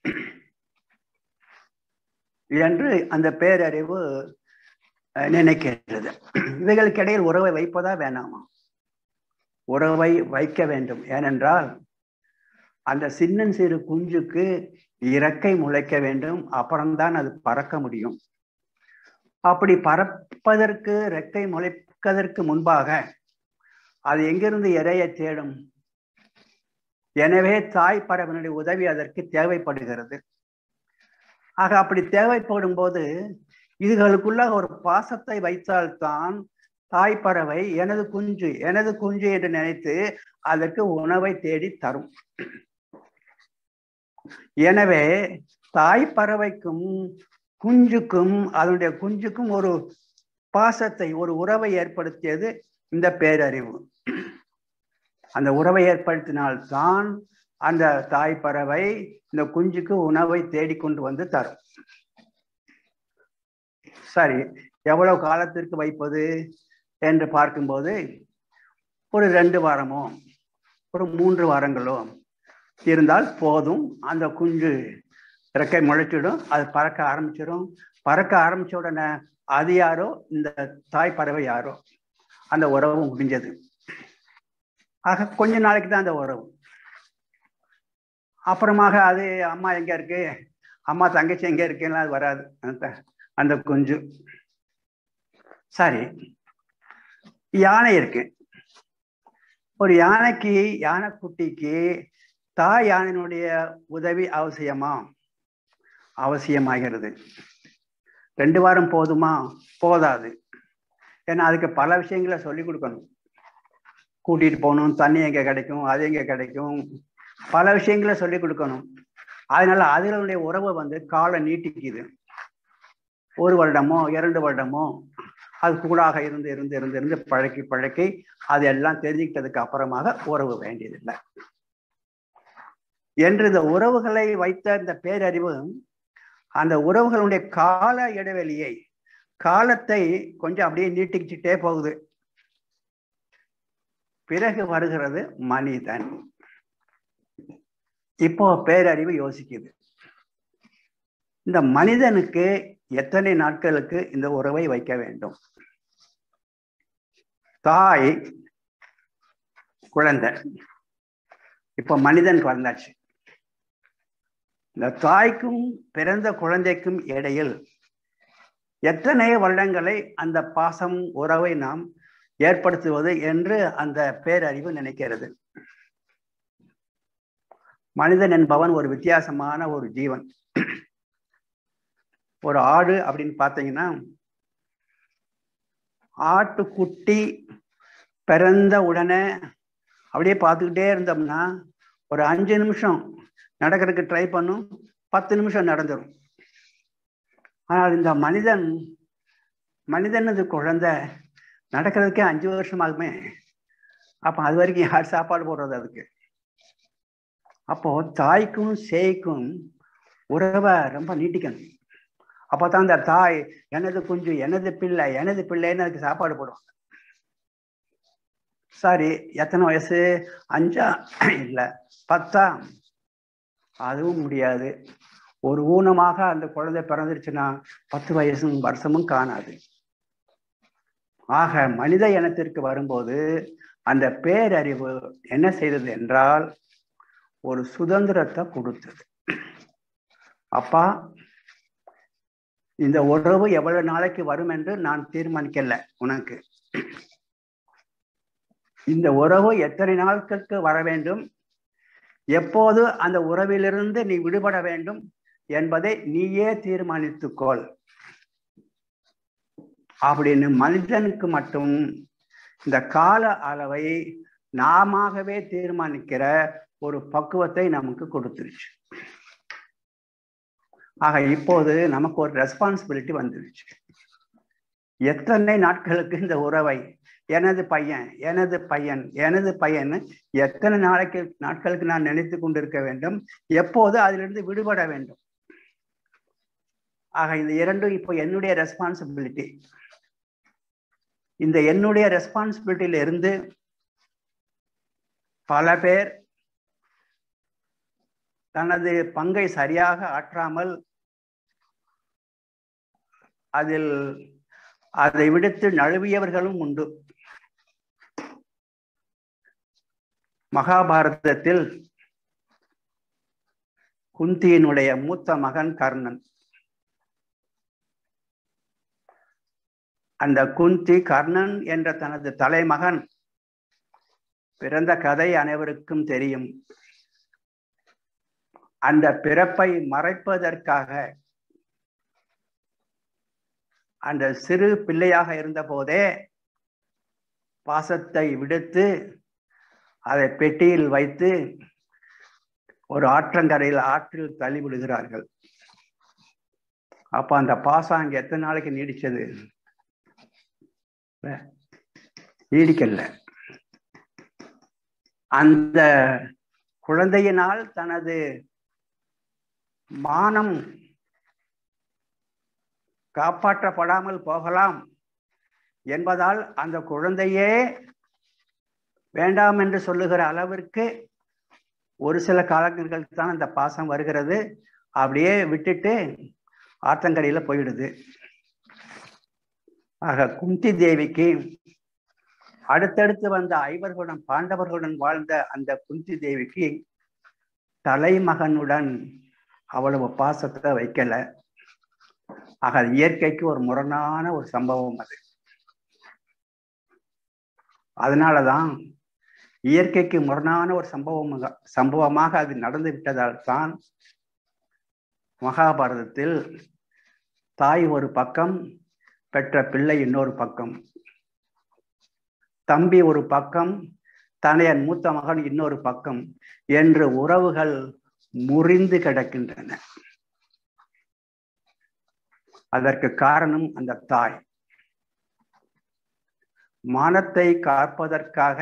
என்று அந்த பேரறிவு நினைக்கிறது. இவைகளுக்கு இடையில் உறவை வைப்பதா வேண்டாமா? உறவை வைக்க வேண்டும். ஏனென்றால் அந்த சின்ன சிறு குஞ்சுக்கு இறக்கை முளைக்க வேண்டும், அப்புறம்தான் அது பறக்க முடியும். அப்படி பறப்பதற்கு, இறக்கை முளைப்பதற்கு முன்பாக அது எங்கிருந்து இரையை தேடும்? எனவே தாய் பறவையினுடைய உதவி அதற்கு தேவைப்படுகிறது. ஆக அப்படி தேவைப்படும் போது இதுகளுக்குள்ள ஒரு பாசத்தை வைத்தால்தான் தாய் பறவை எனது குஞ்சு என்று நினைத்து அதற்கு உணவை தேடி தரும். எனவே தாய் பறவைக்கும் குஞ்சுக்கும் அதனுடைய குஞ்சுக்கும் ஒரு பாசத்தை, ஒரு உறவை ஏற்படுத்தியது இந்த பேரறிவு. அந்த உறவை ஏற்படுத்தினால்தான் அந்த தாய் பறவை இந்த குஞ்சுக்கு உணவை தேடிக்கொண்டு வந்து தரும். சரி, எவ்வளவு காலத்திற்கு வைப்பது என்று பார்க்கும்போது ஒரு 2 வாரமோ ஒரு 3 வாரங்களோ இருந்தால் போதும். அந்த குஞ்சு இறக்கை முளைச்சிடும், அது பறக்க ஆரம்பிச்சிடும். பறக்க ஆரம்பிச்ச உடனே அது யாரோ, இந்த தாய் பறவை யாரோ, அந்த உறவு முடிஞ்சது. ஆக கொஞ்ச நாளைக்கு தான் அந்த உறவு. அப்புறமாக அது அம்மா எங்க இருக்கு, அம்மா தங்கச்சி எங்க இருக்குன்னா அது வராது அந்த குஞ்சு. சரி, யானை இருக்கு. ஒரு யானைக்கு, யானைக்குட்டிக்கு தாய் யானையினுடைய உதவி அவசியமா? அவசியமாகிறது. 2 வாரம் போதுமா? போதாது. ஏன்னா அதுக்கு பல விஷயங்களை சொல்லி கொடுக்கணும். கூட்டிட்டு போகணும், தண்ணி எங்க கிடைக்கும், அது எங்க கிடைக்கும், பல விஷயங்களை சொல்லி கொடுக்கணும். அதனால அதனுடைய உறவை காலை நீட்டிக்குது. 1 வருடமோ 2 வருடமோ அது கூடாக இருந்து பழக்கி அதெல்லாம் தெரிஞ்சுக்கிட்டதுக்கு அப்புறமாக உறவு வேண்டியதில்லை என்று இந்த உறவுகளை வைத்த இந்த பேரறிவு அந்த உறவுகளுடைய கால இடைவெளியை, காலத்தை கொஞ்சம் அப்படியே நீட்டிக்கிட்டே போகுது. பிறகு வருகிறது மனிதன். இப்போ பேரறிவு யோசிக்குது, இந்த மனிதனுக்கு எத்தனை நாட்களுக்கு இந்த உறவை வைக்க வேண்டும்? தாய், குழந்தை, இப்ப மனிதன் வந்தாச்சு. இந்த தாய்க்கும் பிறந்த குழந்தைக்கும் இடையில் எத்தனை வருடங்களை அந்த பாசம் உறவை நாம் ஏற்படுத்துவது என்று அந்த பேரறிவு நினைக்கிறது. மனிதன் என்பவன் ஒரு வித்தியாசமான ஒரு ஜீவன். ஒரு ஆடு அப்படின்னு பார்த்தீங்கன்னா, ஆட்டுக்குட்டி பிறந்த உடனே அப்படியே பார்த்துக்கிட்டே இருந்தோம்னா ஒரு 5 நிமிஷம் நடக்கிறதுக்கு ட்ரை பண்ணும், 10 நிமிஷம் நடந்துடும். ஆனால் இந்த மனிதனது குழந்தை நடக்கிறதுக்கே 5 வருஷம் ஆகுமே. அப்போ அது வரைக்கும் யார் சாப்பாடு போடுறது அதுக்கு? அப்போ தாய்க்கும் சேய்க்கும் உறவை ரொம்ப நீட்டிக்கணும். அப்போ தான் அந்த தாய் எனது குஞ்சு, எனது பிள்ளை, எனது பிள்ளைன்னு அதுக்கு சாப்பாடு போடுவாங்க. சரி, எத்தனை வயசு? 5 இல்லை 10? அதுவும் முடியாது. ஒரு ஊனமாக அந்த குழந்தை பிறந்துருச்சுன்னா 10 வருஷமும் காணாது. ஆக மனித இனத்திற்கு வரும்போது அந்த பேரறிவு என்ன செய்தது என்றால் ஒரு சுதந்திரத்தை கொடுத்தது. அப்பா, இந்த உறவு எவ்வளவு நாளைக்கு வரும் என்று நான் தீர்மானிக்கல. உனக்கு இந்த உறவு எத்தனை நாட்களுக்கு வர வேண்டும், எப்போது அந்த உறவிலிருந்து நீ விடுபட வேண்டும் என்பதை நீயே தீர்மானித்துக்கொள் அப்படின்னு மனிதனுக்கு மட்டும் இந்த கால அளவை நாமவே தீர்மானிக்கிற ஒரு பக்குவத்தை நமக்கு கொடுத்துருச்சு. ஆக இப்போது நமக்கு ஒரு ரெஸ்பான்சிபிலிட்டி வந்துருச்சு. எத்தனை நாட்களுக்கு இந்த உறவை எனது பையன், எனது பையன், எனது பையன் எத்தனை நாட்களுக்கு நான் நினைத்து கொண்டிருக்க வேண்டும், எப்போது அதிலிருந்து விடுபட வேண்டும். ஆக இந்த இரண்டும் இப்போ என்னுடைய ரெஸ்பான்சிபிலிட்டி. இந்த என்னுடைய ரெஸ்பான்சிபிலிட்டியில இருந்து பல பேர் தனது பங்கை சரியாக ஆற்றாமல் அதை விடுத்து நழுவியவர்களும் உண்டு. மகாபாரதத்தில் குந்தியினுடைய மூத்த மகன் கர்ணன். அந்த குந்தி கர்ணன் என்ற தனது தலைமகன் பிறந்த கதை அனைவருக்கும் தெரியும். அந்த பிறப்பை மறைப்பதற்காக அந்த சிறு பிள்ளையாக இருந்த போதே பாசத்தை விடுத்து அதை பெட்டியில் வைத்து ஒரு ஆற்றங்கரையில் ஆற்றில் தள்ளி விடுகிறார்கள். அப்ப அந்த பாசம் அங்க எத்தனை நாளைக்கு நீடிச்சது? நீடிக்கல. அந்த குழந்தையினால் தனது மானம் காப்பாற்றப்படாமல் போகலாம் என்பதால் அந்த குழந்தையே வேண்டாம் என்று சொல்லுகிற அளவிற்கு ஒரு சில காலங்களுக்கு தான் அந்த பாசம் வருகிறது. அப்படியே விட்டுட்டு ஆற்றங்கரையில போயிடுது. ஆக குந்தி தேவிக்கு அடுத்தடுத்து வந்த ஐவர்களுடன், பாண்டவர்களுடன் வாழ்ந்த அந்த குந்தி தேவிக்கு தலைமகனுடன் அவ்வளவு பாசத்தை வைக்கல. ஆக இயற்கைக்கு ஒரு முரணான ஒரு சம்பவம் அது. அதனாலதான் இயற்கைக்கு முரணான ஒரு சம்பவமாக அது நடந்து விட்டதால் தான் மகாபாரதத்தில் தாய் ஒரு பக்கம், பெற்ற பிள்ளை இன்னொரு பக்கம், தம்பி ஒரு பக்கம், தனையன் மூத்த மகன் இன்னொரு பக்கம் என்று உறவுகள் முறிந்து கிடக்கின்றன. அதற்கு காரணம் அந்த தாய் மானத்தை காப்பதற்காக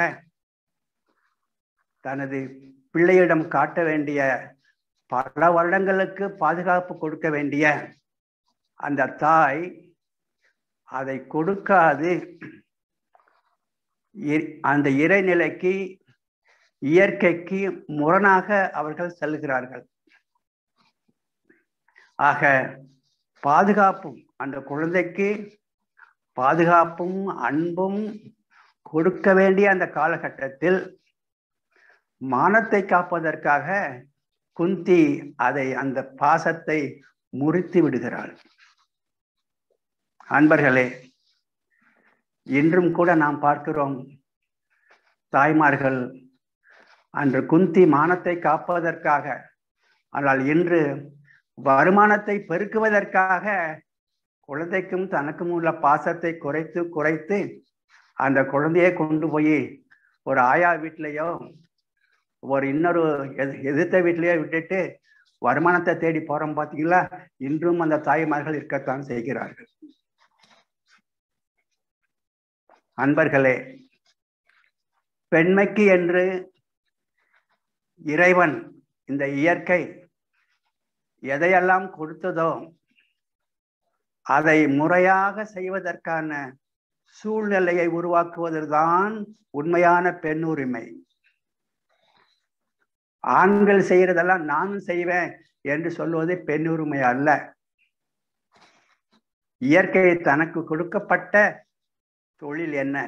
தனது பிள்ளையிடம் காட்ட வேண்டிய, பல வருடங்களுக்கு பாதுகாப்பு கொடுக்க வேண்டிய அந்த தாய் அதை கொடுக்காது அந்த இறைநிலைக்கு, இயற்கைக்கு முரணாக அவர்கள் செல்கிறார்கள். ஆக பாதுகாப்பும், அந்த குழந்தைக்கு பாதுகாப்பும் அன்பும் கொடுக்க வேண்டிய அந்த காலகட்டத்தில் மானத்தை காப்பதற்காக குந்தி அந்த பாசத்தை முறித்து விடுகிறாள். அன்பர்களே, இன்றும் கூட நாம் பார்க்கிறோம், தாய்மார்கள் அன்று குந்தி மானத்தை காப்பதற்காக, ஆனால் இன்று வருமானத்தை பெருக்குவதற்காக குழந்தைக்கும் தனக்கும் உள்ள பாசத்தை குறைத்து குறைத்து அந்த குழந்தையை கொண்டு போய் ஒரு ஆயா வீட்டிலேயோ ஒரு இன்னொரு எதிர்த்த வீட்டிலேயோ விட்டுட்டு வருமானத்தை தேடி போறோம். பார்த்தீங்களா? இன்றும் அந்த தாய்மார்கள் இருக்கத்தான் செய்கிறார்கள். அன்பர்களே, பெண்மைக்கு என்று இறைவன், இந்த இயற்கை எதையெல்லாம் கொடுத்ததோ அதை முறையாக செய்வதற்கான சூழ்நிலையை உருவாக்குவதுதான் உண்மையான பெண் உரிமை. ஆண்கள் செய்யறதெல்லாம் நானும் செய்வேன் என்று சொல்வது பெண் உரிமை அல்ல. இயற்கை தனக்கு கொடுக்கப்பட்ட தொழில் என்ன,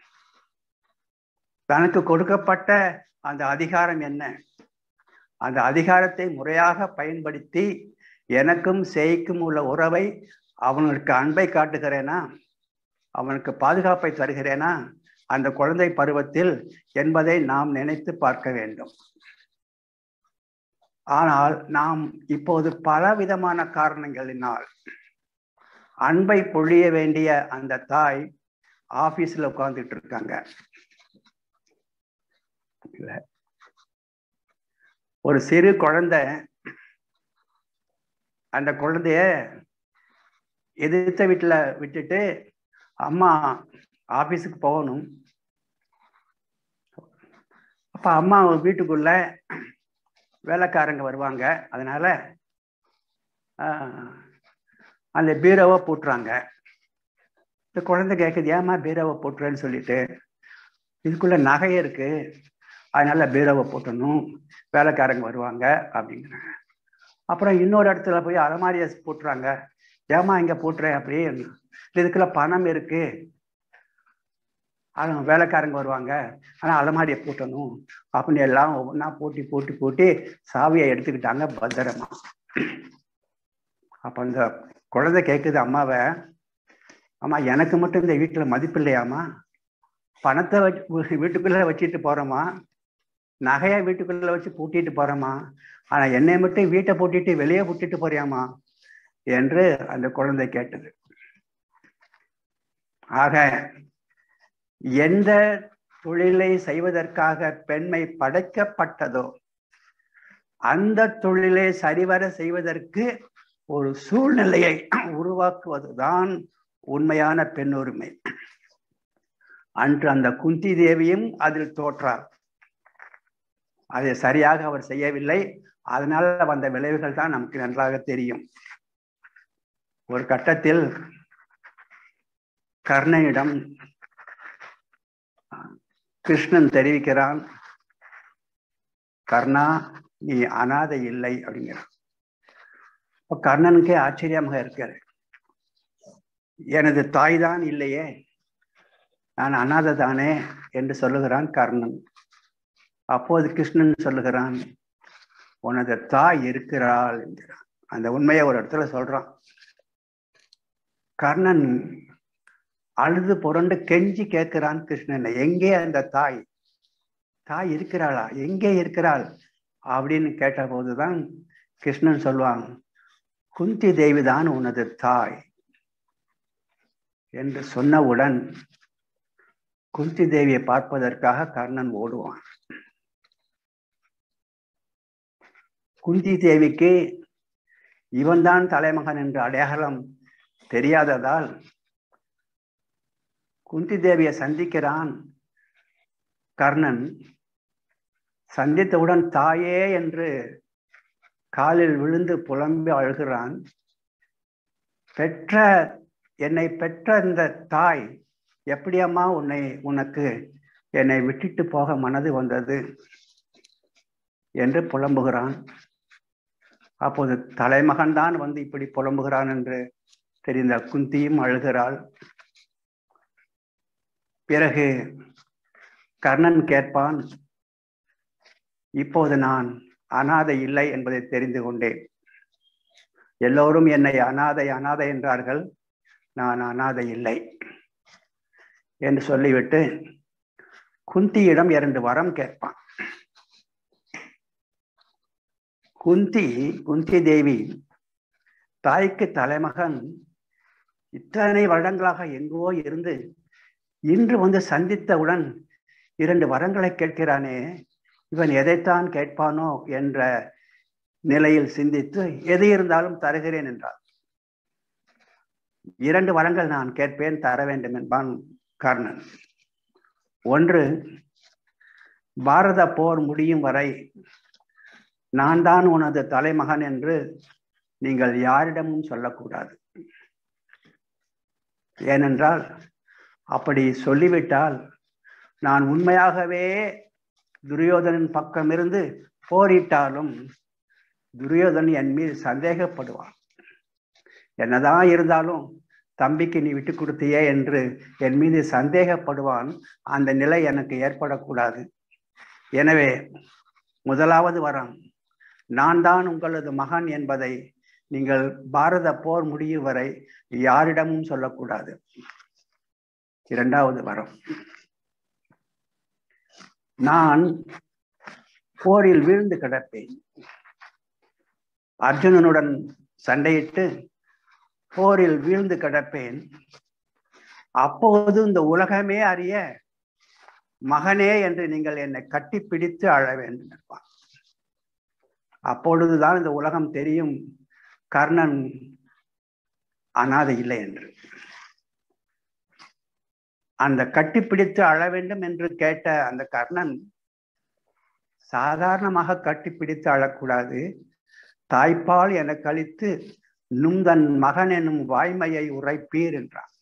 தனக்கு கொடுக்கப்பட்ட அந்த அதிகாரம் என்ன, அந்த அதிகாரத்தை முறையாக பயன்படுத்தி எனக்கும் சேய்க்கும் உள்ள உறவை, அவனுக்கு அன்பை காட்டுகிறேனா, அவனுக்கு பாதுகாப்பை தருகிறேனா அந்த குழந்தை பருவத்தில் என்பதை நாம் நினைத்து பார்க்க வேண்டும். ஆனால் நாம் இப்போது பலவிதமான காரணங்களினால் அன்பை பொழிய வேண்டிய அந்த தாய் ஆபீஸ்ல உட்கார்ந்துட்டு இருக்காங்க. ஒரு சிறு குழந்தை அந்த குழந்தைய எதிர்த்த வீட்டுல விட்டுட்டு அம்மா ஆபீஸுக்கு போகணும். அப்ப அம்மா வீட்டுக்குள்ள வேலைக்காரங்க வருவாங்க. அதனால அந்த பீரோவை போட்டுறாங்க. இந்த குழந்தை கேட்குது, ஏமா பீரோவை போட்டுறேன்னு சொல்லிட்டு, இதுக்குள்ள நகை இருக்கு, அதனால பீரோவை போட்டணும், வேலைக்காரங்க வருவாங்க அப்படிங்கிறாங்க. அப்புறம் இன்னொரு இடத்துல போய் அலமாரியை போட்டுறாங்க. ஏமா இங்க போட்டுறேன் அப்படி, இதுக்குள்ள பணம் இருக்கு, வேலைக்காரங்க வருவாங்க, ஆனா அலமாரியை போட்டணும் அப்படின்னு எல்லாம் ஒவ்வொன்றா போட்டி போட்டி போட்டி சாவியை எடுத்துக்கிட்டாங்க பத்திரமா. அப்ப இந்த குழந்தை கேட்குது அம்மாவை, அம்மா எனக்கு மட்டும் இந்த வீட்டுல மதிப்பு இல்லையாமா, பணத்தை வீட்டுக்குள்ள வச்சுட்டு போறோமா, நகையை வீட்டுக்குள்ள வச்சு பூட்டிட்டு போறோமா, ஆனா என்னை மட்டும் வீட்டை பூட்டிட்டு வெளியே பூட்டிட்டு போறியாமா என்று அந்த குழந்தை கேட்டது. ஆக எந்த தொழிலை செய்வதற்காக பெண்மை படைக்கப்பட்டதோ அந்த தொழிலை சரிவர செய்வதற்கு ஒரு சூழ்நிலையை உருவாக்குவதுதான் உண்மையான பெண் உரிமை. அன்று அந்த குந்தி தேவியும் அதில் தோற்றார். அதை சரியாக அவர் செய்யவில்லை. அதனால வந்த விளைவுகள் தான் நமக்கு நன்றாக தெரியும். ஒரு கட்டத்தில் கர்ணனிடம் கிருஷ்ணன் தெரிவிக்கிறான், கர்ணா நீ அனாதை இல்லை அப்படிங்கிறான். இப்ப கர்ணனுக்கே ஆச்சரியமாக இருக்காரு. எனது தாய் தான் இல்லையே, நான் அனாதை தானே என்று சொல்லுகிறான் கர்ணன். அப்போது கிருஷ்ணன் சொல்லுகிறான், உனது தாய் இருக்கிறாள் என்கிறான். அந்த உண்மையை ஒரு இடத்துல சொல்றான். கர்ணன் அழுது புரண்டு கெஞ்சி கேட்கிறான் கிருஷ்ணன், எங்கே அந்த தாய், தாய் இருக்கிறாளா, எங்கே இருக்கிறாள் அப்படின்னு கேட்ட போதுதான் கிருஷ்ணன் சொல்லுவான், குந்தி தேவிதான் உனது தாய் என்று சொன்னவுடன் குந்தி தேவியை பார்ப்பதற்காக கர்ணன் ஓடுவான். குந்தி தேவிக்கு இவன்தான் தலைமகன் என்ற அடையாளம் தெரியாததால் குந்தி தேவியை சந்திக்கிறான் கர்ணன். சந்தித்தவுடன் தாயே என்று காலில் விழுந்து புலம்பி அழுகிறான். என்னை பெற்ற இந்த தாய் எப்படியம்மா உனக்கு என்னை விட்டுட்டு போக மனது வந்தது என்று புலம்புகிறான். அப்போது தலைமகன் தான் வந்து இப்படி புலம்புகிறான் என்று தெரிந்த குந்தியும் அழுகிறாள். பிறகு கர்ணன் கேட்பான், இப்போது நான் அனாதை இல்லை என்பதை தெரிந்து கொண்டேன். எல்லோரும் என்னை அனாதை அனாதை என்றார்கள், நான் அனாதை இல்லை என்று சொல்லிவிட்டு குந்தியிடம் 2 வரம் கேட்பான். குந்தி தேவி தாய்க்கு தலைமகன் இத்தனை வருடங்களாக எங்கோ இருந்து இன்று வந்து சந்தித்தவுடன் 2 வரங்களை கேட்கிறானே, இவன் எதைத்தான் கேட்பானோ என்ற நிலையில் சிந்தித்து எது இருந்தாலும் தருகிறேன் என்றார். 2 வரங்கள் நான் கேட்பேன், தர வேண்டும் என்பான் கர்ணன். ஒன்று, பாரத போர் முடியும் வரை நான் தான் உனது தலைமகன் என்று நீங்கள் யாரிடமும் சொல்லக்கூடாது. ஏனென்றால் அப்படி சொல்லிவிட்டால் நான் உண்மையாகவே துரியோதனின் பக்கமிருந்து போரிட்டாலும் துரியோதனன் என் மீது சந்தேகப்படுவான். என்னதான் இருந்தாலும் தம்பிக்கு நீ விட்டு கொடுத்தியே என்று என் மீது சந்தேகப்படுவான். அந்த நிலை எனக்கு ஏற்படக்கூடாது. எனவே முதலாவது வரம், நான் தான் உங்களது மகன் என்பதை நீங்கள் பாரத போர் முடியும் வரை யாரிடமும் சொல்லக்கூடாது. 2வது வரம், நான் போரில் வீழ்ந்து கிடப்பேன். அர்ஜுனனுடன் சண்டையிட்டு போரில் வீழ்ந்து கிடப்பேன். அப்போது இந்த உலகமே அறிய மகனே என்று நீங்கள் என்னை கட்டிப்பிடித்து அழ வேண்டும் என்பான். அப்பொழுதுதான் இந்த உலகம் தெரியும் கர்ணன் அனாதை இல்லை என்று. அந்த கட்டிப்பிடித்து அழ வேண்டும் என்று கேட்ட அந்த கர்ணன் சாதாரணமாக கட்டிப்பிடித்து அழக்கூடாது. தாய்ப்பால் என கழித்து நும்தன் மகன் எனும் வாய்மையை உரைப்பீர் என்றார்.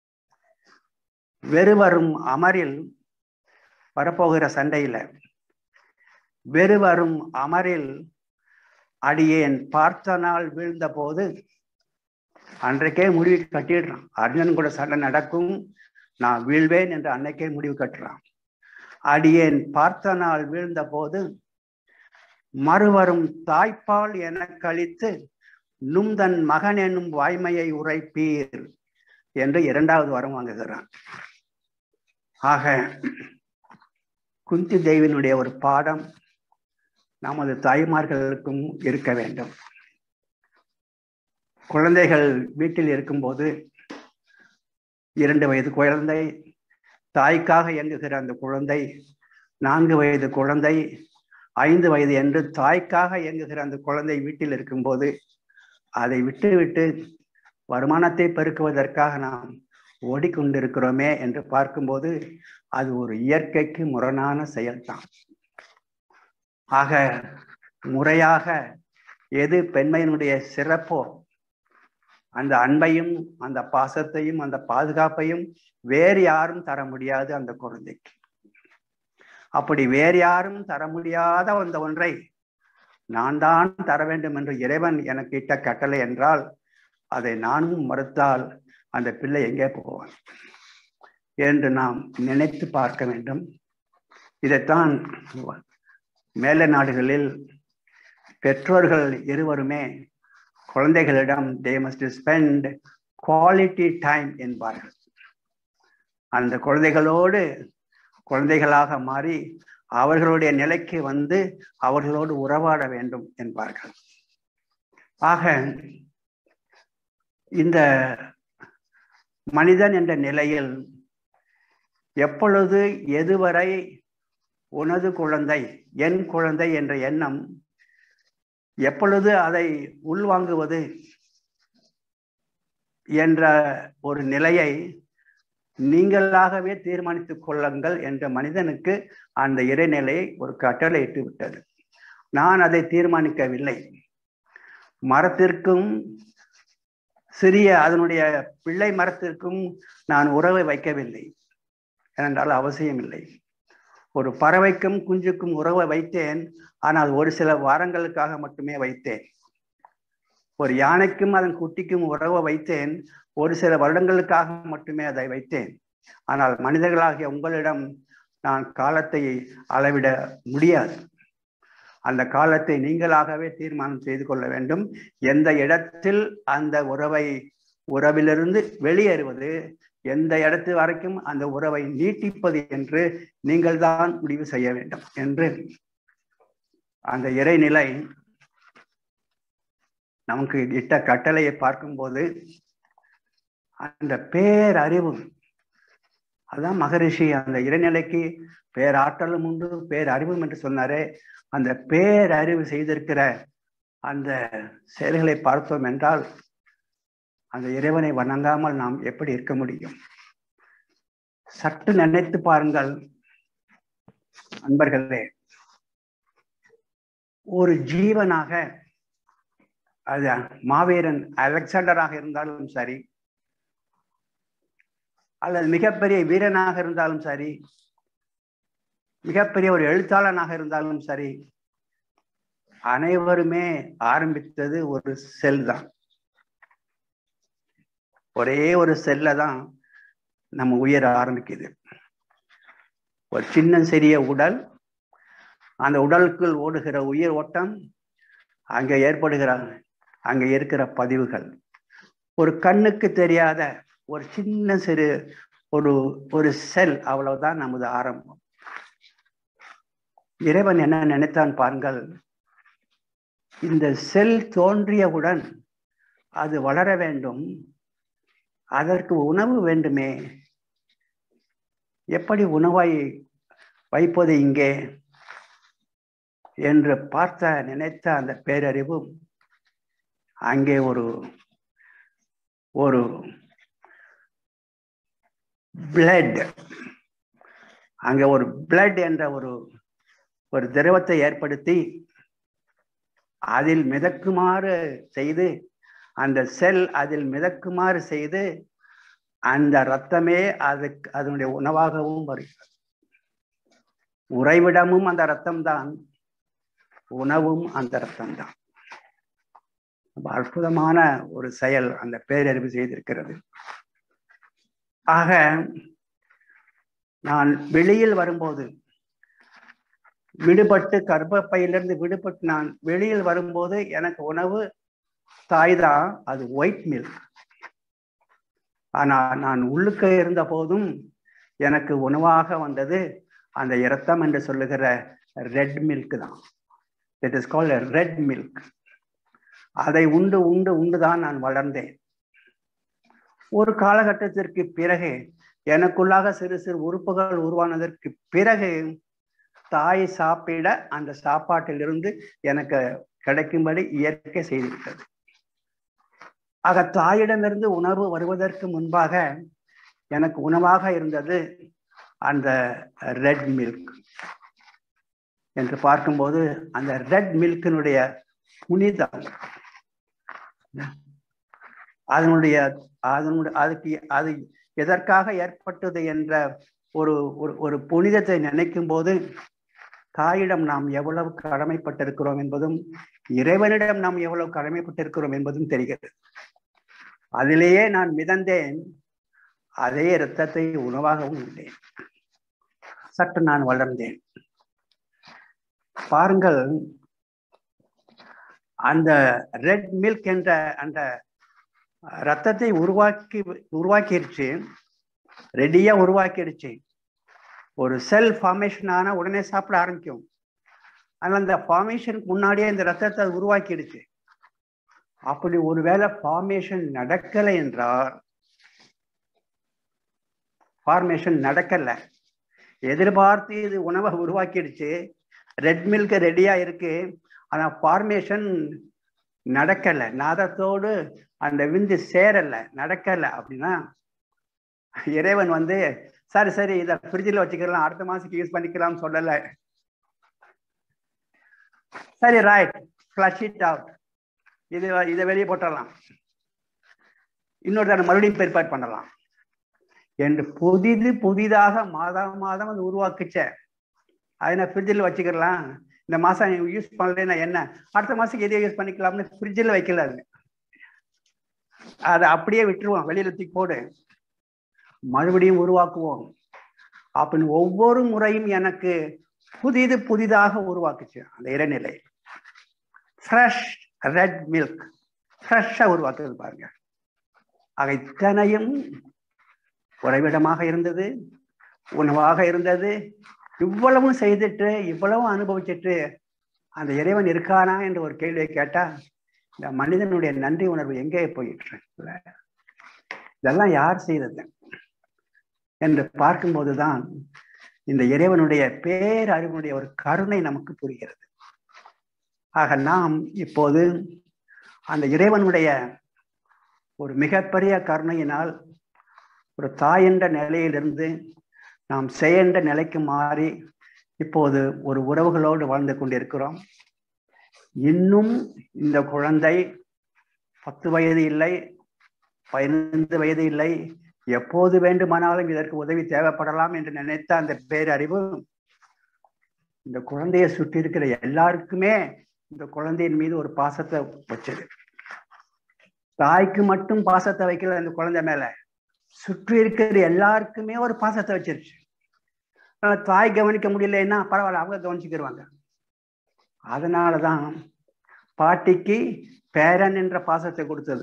வெறுவரும் அமரில் வரப்போகிற சண்டையில வெறுவரும் அமரில் அடியேன் பார்த்த நாள் வீழ்ந்த போது அன்றைக்கே முடிவு கட்டிடுறான். அர்ஜுனன் கூட சண்டை நடக்கும், நான் வீழ்வேன் என்று அன்னைக்கே முடிவு கட்டுறான். அடியேன் பார்த்த நாள் வீழ்ந்த போது மறுவரும் தாய்ப்பால் என கழித்து நும்தன் மகன் என்னும் வாய்மையை உரைப்பீர் என்று 2வது வரம் வாங்குகிறான். ஆக குந்தி தேவியினுடைய ஒரு பாடம் நமது தாய்மார்களுக்கும் இருக்க வேண்டும். குழந்தைகள் வீட்டில் இருக்கும்போது 2 வயது குழந்தை, தாய்க்காக இயங்குகிற அந்த குழந்தை, 4 வயது குழந்தை, 5 வயது என்று தாய்க்காக இயங்குகிற அந்த குழந்தை வீட்டில் இருக்கும்போது அதை விட்டு வருமானத்தை பெருக்குவதற்காக நாம் ஓடிக்கொண்டிருக்கிறோமே என்று பார்க்கும்போது அது ஒரு இயற்கைக்கு முரணான செயல்தான். ஆக முறையாக எது பெண்மையினுடைய சிறப்போ அந்த அன்பையும் அந்த பாசத்தையும் அந்த பாதுகாப்பையும் வேறு யாரும் தர முடியாது அந்த குழந்தைக்கு. அப்படி வேறு யாரும் தர முடியாத அந்த ஒன்றை நான் தான் தர வேண்டும் என்று இறைவன் எனக்கு இட்ட கட்டளை என்றால் அதை நானும் மறுத்தால் அந்த பிள்ளை எங்கே போவான் என்று நாம் நினைத்து பார்க்க வேண்டும். இதைத்தான் மேலை நாடுகளில் பெற்றோர்கள் இருவருமே குழந்தைகளிடம் they must spend quality time என்பார்கள். அந்த குழந்தைகளோடு குழந்தைகளாக மாறி அவர்களுடைய நிலைக்கு வந்து அவர்களோடு உறவாட வேண்டும் என்பார்கள். ஆக இந்த மனிதன் என்ற நிலையில் எப்பொழுது எதுவரை உனது குழந்தை என் குழந்தை என்ற எண்ணம் எப்பொழுது அதை உள்வாங்குவது என்ற ஒரு நிலையை நீங்களாகவே தீர்மானித்துக் கொள்ளுங்கள் என்ற மனிதனுக்கு அந்த இறைநிலை ஒரு கட்டளையிட்டு விட்டது. நான் அதை தீர்மானிக்கவில்லை. மரத்திற்கும் சிறிய அதனுடைய பிள்ளை மரத்திற்கும் நான் உறவை வைக்கவில்லை, ஏனென்றால் அவசியம் இல்லை. ஒரு பறவைக்கும் குஞ்சுக்கும் உறவை வைத்தேன், ஆனால் ஒரு சில வாரங்களுக்காக மட்டுமே வைத்தேன். ஒரு யானைக்கும் அதன் குட்டிக்கும் உறவை வைத்தேன். ஒரு சில வருடங்களுக்காக மட்டுமே அதை வைத்தேன். ஆனால் மனிதர்களாகிய உங்களிடம் நான் காலத்தை அளவிட முடியாது. அந்த காலத்தை நீங்களாகவே தீர்மானம் செய்து கொள்ள வேண்டும். எந்த இடத்தில் அந்த உறவிலிருந்து வெளியேறுவது, எந்த இடத்து வரைக்கும் அந்த உறவை நீட்டிப்பது என்று நீங்கள் தான் முடிவு செய்ய வேண்டும் என்று அந்த இறைநிலை நமக்கு இட்ட கட்டளையை பார்க்கும்போது அந்த பேரறிவு, அதான் மகரிஷி அந்த இறைநிலைக்கு பேராற்றலும் உண்டு பேரறிவும் என்று சொன்னாரே, அந்த பேரறிவு செய்திருக்கிற அந்த செயல்களை பார்த்தோம் என்றால் அந்த இறைவனை வணங்காமல் நாம் எப்படி இருக்க முடியும்? சற்று நினைத்து பாருங்கள் அன்பர்களே. ஒரு ஜீவனாக, அது மாவீரன் அலெக்சாண்டராக இருந்தாலும் சரி, அல்லது மிகப்பெரிய வீரனாக இருந்தாலும் சரி, மிகப்பெரிய ஒரு எழுத்தாளனாக இருந்தாலும் சரி, அனைவருமே ஆரம்பித்தது ஒரு செல் தான். ஒரே ஒரு செல்ல தான் நம்ம உயர ஆரம்பிக்குது. ஒரு சின்ன சிறிய உடல், அந்த உடலுக்குள் ஓடுகிற உயிர் ஓட்டம், அங்கே இருக்கிற பதிவுகள், ஒரு கண்ணுக்கு தெரியாத ஒரு சின்ன சிறு ஒரு செல், அவ்வளவுதான் நமது ஆரம்பம். இறைவன் என்ன நினைத்தான் பாருங்கள். இந்த செல் தோன்றியவுடன் அது வளர வேண்டும், அதற்கு உணவு வேண்டுமே. எப்படி உணவாய் வைப்பது இங்கே என்று நினைத்த அந்த பேரறிவு அங்கே ஒரு பிளட், அங்கே ஒரு பிளட் என்ற ஒரு திரவத்தை ஏற்படுத்தி அதில் மிதக்குமாறு செய்து, அந்த செல் அதில் மிதக்குமாறு செய்து, அந்த இரத்தமே அதனுடைய உணவாகவும் வருகிறது. உறைவிடமும் அந்த இரத்தம்தான், உணவும் அந்த இரத்தம்தான். அற்புதமான ஒரு செயல் அந்த பேரறிவு செய்திருக்கிறது. ஆக நான் வெளியில் வரும்போது, விடுபட்டு கர்ப்பப்பையிலிருந்து விடுபட்டு நான் வெளியில் வரும்போது எனக்கு உணவு தாய்தான், அது ஒயிட் மில்க். ஆனா நான் உள்ளுக்க இருந்த போதும் எனக்கு உணவாக வந்தது அந்த இரத்தம் என்று சொல்லுகிற ரெட் மில்க் தான். It is called red milk. அதை உண்டு உண்டு உண்டுதான் நான் வளர்ந்தேன். ஒரு காலகட்டத்திற்கு பிறகு எனக்குள்ளாக சிறு சிறு உறுப்புகள் உருவானதற்கு பிறகு தாய் சாப்பிட அந்த சாப்பாட்டிலிருந்து எனக்கு கிடைக்கும்படி இயற்கை செய்துவிட்டது. ஆக தாயிடமிருந்து உணவு வருவதற்கு முன்பாக எனக்கு உணவாக இருந்தது அந்த ரெட் மில்க் என்று பார்க்கும்போது, அந்த ரெட் மில்கினுடைய புனிதம், அது எதற்காக ஏற்பட்டது என்ற ஒரு புனிதத்தை நினைக்கும் போது தாயிடம் நாம் எவ்வளவு கடமைப்பட்டிருக்கிறோம் என்பதும், இறைவனிடம் நாம் எவ்வளவு கடமைப்பட்டிருக்கிறோம் என்பதும் தெரிகிறது. அதிலேயே நான் மிதந்தேன், அதே இரத்தத்தை உணவாகவும் உள்ளேன். சற்று நான் வளர்ந்தேன். பாருங்கள், அந்த ரெட் மில்க் என்ற அந்த ரத்தத்தை உருவாக்கிடுச்சு, ரெடியா உருவாக்கிடுச்சு. ஒரு செல் ஃபார்மேஷன் ஆனா உடனே சாப்பிட ஆரம்பிக்கும். ஆனால் அந்த ஃபார்மேஷனுக்கு முன்னாடியே இந்த ரத்தத்தை உருவாக்கிடுச்சு. அப்படி ஒருவேளை ஃபார்மேஷன் நடக்கலை என்றால், ஃபார்மேஷன் நடக்கல, எதிர்பார்த்து இது உணவை உருவாக்கிடுச்சு, ரெட் மில்க் ரெடியா இருக்கு, ஆனா ஃபார்மேஷன் நடக்கல, நாதத்தோடு அந்த விந்து சேரல, நடக்கல அப்படின்னா இறைவன் சரி சரி இதை ஃப்ரிட்ஜில் வச்சுக்கலாம், அடுத்த மாசத்துக்கு யூஸ் பண்ணிக்கலாம் சொல்லல. சரி, ரைட், ஃப்ளஷ் இட் அவுட், இதை வெளியே போட்டுடலாம், இன்னொரு தடவை மறுபடியும் ப்ரிப்பேர் பண்ணலாம் என்று புதிதாக மாதம் அது உருவாக்குச்ச. அதை நான் ஃப்ரிட்ஜில் வச்சுக்கலாம், இந்த மாதம் யூஸ் பண்ணலைன்னா என்ன, அடுத்த மாதத்துக்கு எதையும் யூஸ் பண்ணிக்கலாம்னு ஃப்ரிட்ஜில் வைக்கல. அது அதை அப்படியே விட்டுருவோம், வெளியில தூக்கி போடு, மறுபடியும் உருவாக்குவோம் அப்படின்னு ஒவ்வொரு முறையும் எனக்கு புதிதாக உருவாக்குச்சு அந்த இறைநிலை. ஃப்ரெஷ் ரெட் மில்க் ஃப்ரெஷ்ஷா உருவாக்குறது பாருங்க. ஆக இத்தனையும் உறைவிடமாக இருந்தது, உணவாக இருந்தது. இவ்வளவும் செய்துட்டு இவ்வளவும் அனுபவிச்சுட்டு அந்த இறைவன் இருக்கானா என்று ஒரு கேள்வியை கேட்டா இந்த மனிதனுடைய நன்றி உணர்வு எங்கே போயிட்டு? இதெல்லாம் யார் செய்தது என்று பார்க்கும்போதுதான் இந்த இறைவனுடைய பேரறிவுடைய ஒரு கருணை நமக்கு புரிகிறது. ஆக நாம் இப்போது அந்த இறைவனுடைய ஒரு மிகப்பெரிய கருணையினால் ஒரு தாய் என்ற நிலையிலிருந்து நாம் செய்கின்ற நிலைக்கு மாறி இப்போது ஒரு உறவுகளோடு வாழ்ந்து கொண்டிருக்கிறோம். இன்னும் இந்த குழந்தை 10 வயது இல்லை, 15 வயது இல்லை, எப்போது வேண்டுமானாலும் இதற்கு உதவி தேவைப்படலாம் என்று நினைத்த அந்த பேரறிவு இந்த குழந்தையை சுற்றி இருக்கிற எல்லாருக்குமே இந்த குழந்தையின் மீது ஒரு பாசத்தை வச்சது. தாய்க்கு மட்டும் பாசத்தை வைக்கல அந்த குழந்தை மேல, சுற்றி இருக்கிற எல்லாருக்குமே ஒரு பாசத்தை வச்சிருச்சு. தாய் கவனிக்க முடியலன்னா பரவாயில்ல, அவங்க கவனிச்சுக்கிடுவாங்க. அதனாலதான் பாட்டிக்கு பேரன் என்ற பாசத்தை கொடுத்தது.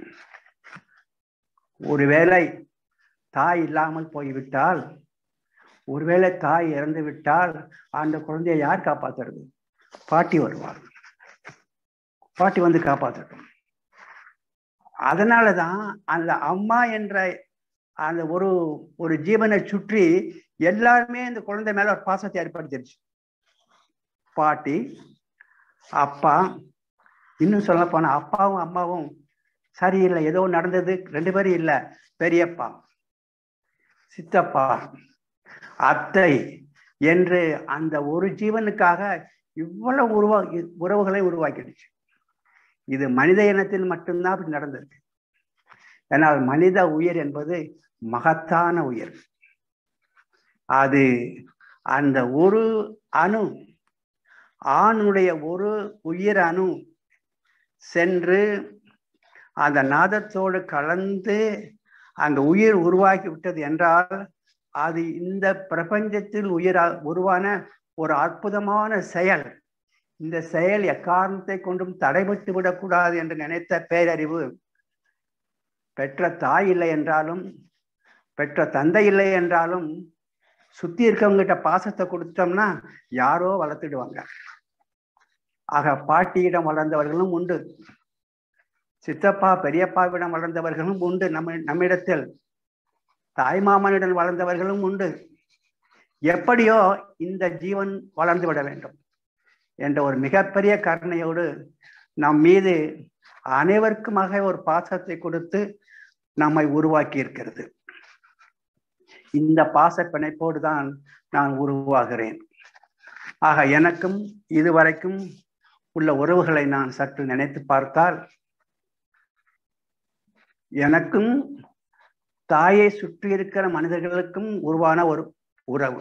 ஒருவேளை தாய் இல்லாமல் போய்விட்டால், ஒருவேளை தாய் இறந்து விட்டால் அந்த குழந்தையை யார் காப்பாத்துறது? பாட்டி வருவார், பாட்டி வந்து காப்பாற்றட்டும். அதனாலதான் அந்த அம்மா என்ற அந்த ஒரு ஜீவனை சுற்றி எல்லாருமே இந்த குழந்தை மேல ஒரு பாசத்தை ஏற்படுத்திருச்சு. பாட்டி, அப்பா, இன்னும் சொல்ல போனா அப்பாவும் அம்மாவும் சரியில்லை, ஏதோ நடந்தது, 2 பேரும் இல்லை, பெரியப்பா, சித்தப்பா, அத்தை என்று அந்த ஒரு ஜீவனுக்காக இவ்வளவு உறவுகளை உருவாக்கிடுச்சு. இது மனித இனத்தில் மட்டும்தான் அப்படி நடந்திருக்கு. ஏன்னால் மனித உயிர் என்பது மகத்தான உயிர். அது அந்த ஒரு அணு, ஆணுடைய ஒரு உயிர் அணு சென்று அந்த நாதத்தோடு கலந்து அங்க உயிர் உருவாக்கி விட்டது என்றால் அது இந்த பிரபஞ்சத்தில் உருவான ஒரு அற்புதமான செயல். இந்த செயல் எக்காரணத்தை கொண்டும் தடைபட்டு விடக்கூடாது என்று நினைத்த பேரறிவு பெற்ற தாய் இல்லை என்றாலும், பெற்ற தந்தை இல்லை என்றாலும், சுத்தி இருக்கவங்கிட்ட பாசத்தை கொடுத்தோம்னா யாரோ வளர்த்துடுவாங்க. ஆக பாட்டியிடம் வளர்ந்தவர்களும் உண்டு, சித்தப்பா பெரியப்பாவிடம் வளர்ந்தவர்களும் உண்டு, நம்மிடத்தில் தாய்மாமனிடம் வளர்ந்தவர்களும் உண்டு. எப்படியோ இந்த ஜீவன் வளர்ந்து விட வேண்டும் என்ற ஒரு மிகப்பெரிய கருணையோடு நம் மீது அனைவருக்குமாக ஒரு பாசத்தை கொடுத்து நம்மை உருவாக்கி இருக்கிறது. இந்த பாச பிணைப்போடு தான் நான் உருவாகிறேன். ஆக எனக்கும் இதுவரைக்கும் உள்ள உறவுகளை நான் சற்று நினைத்து பார்த்தால், எனக்கும் தாயை சுற்றி இருக்கிற மனிதர்களுக்கும் உருவான ஒரு உறவு.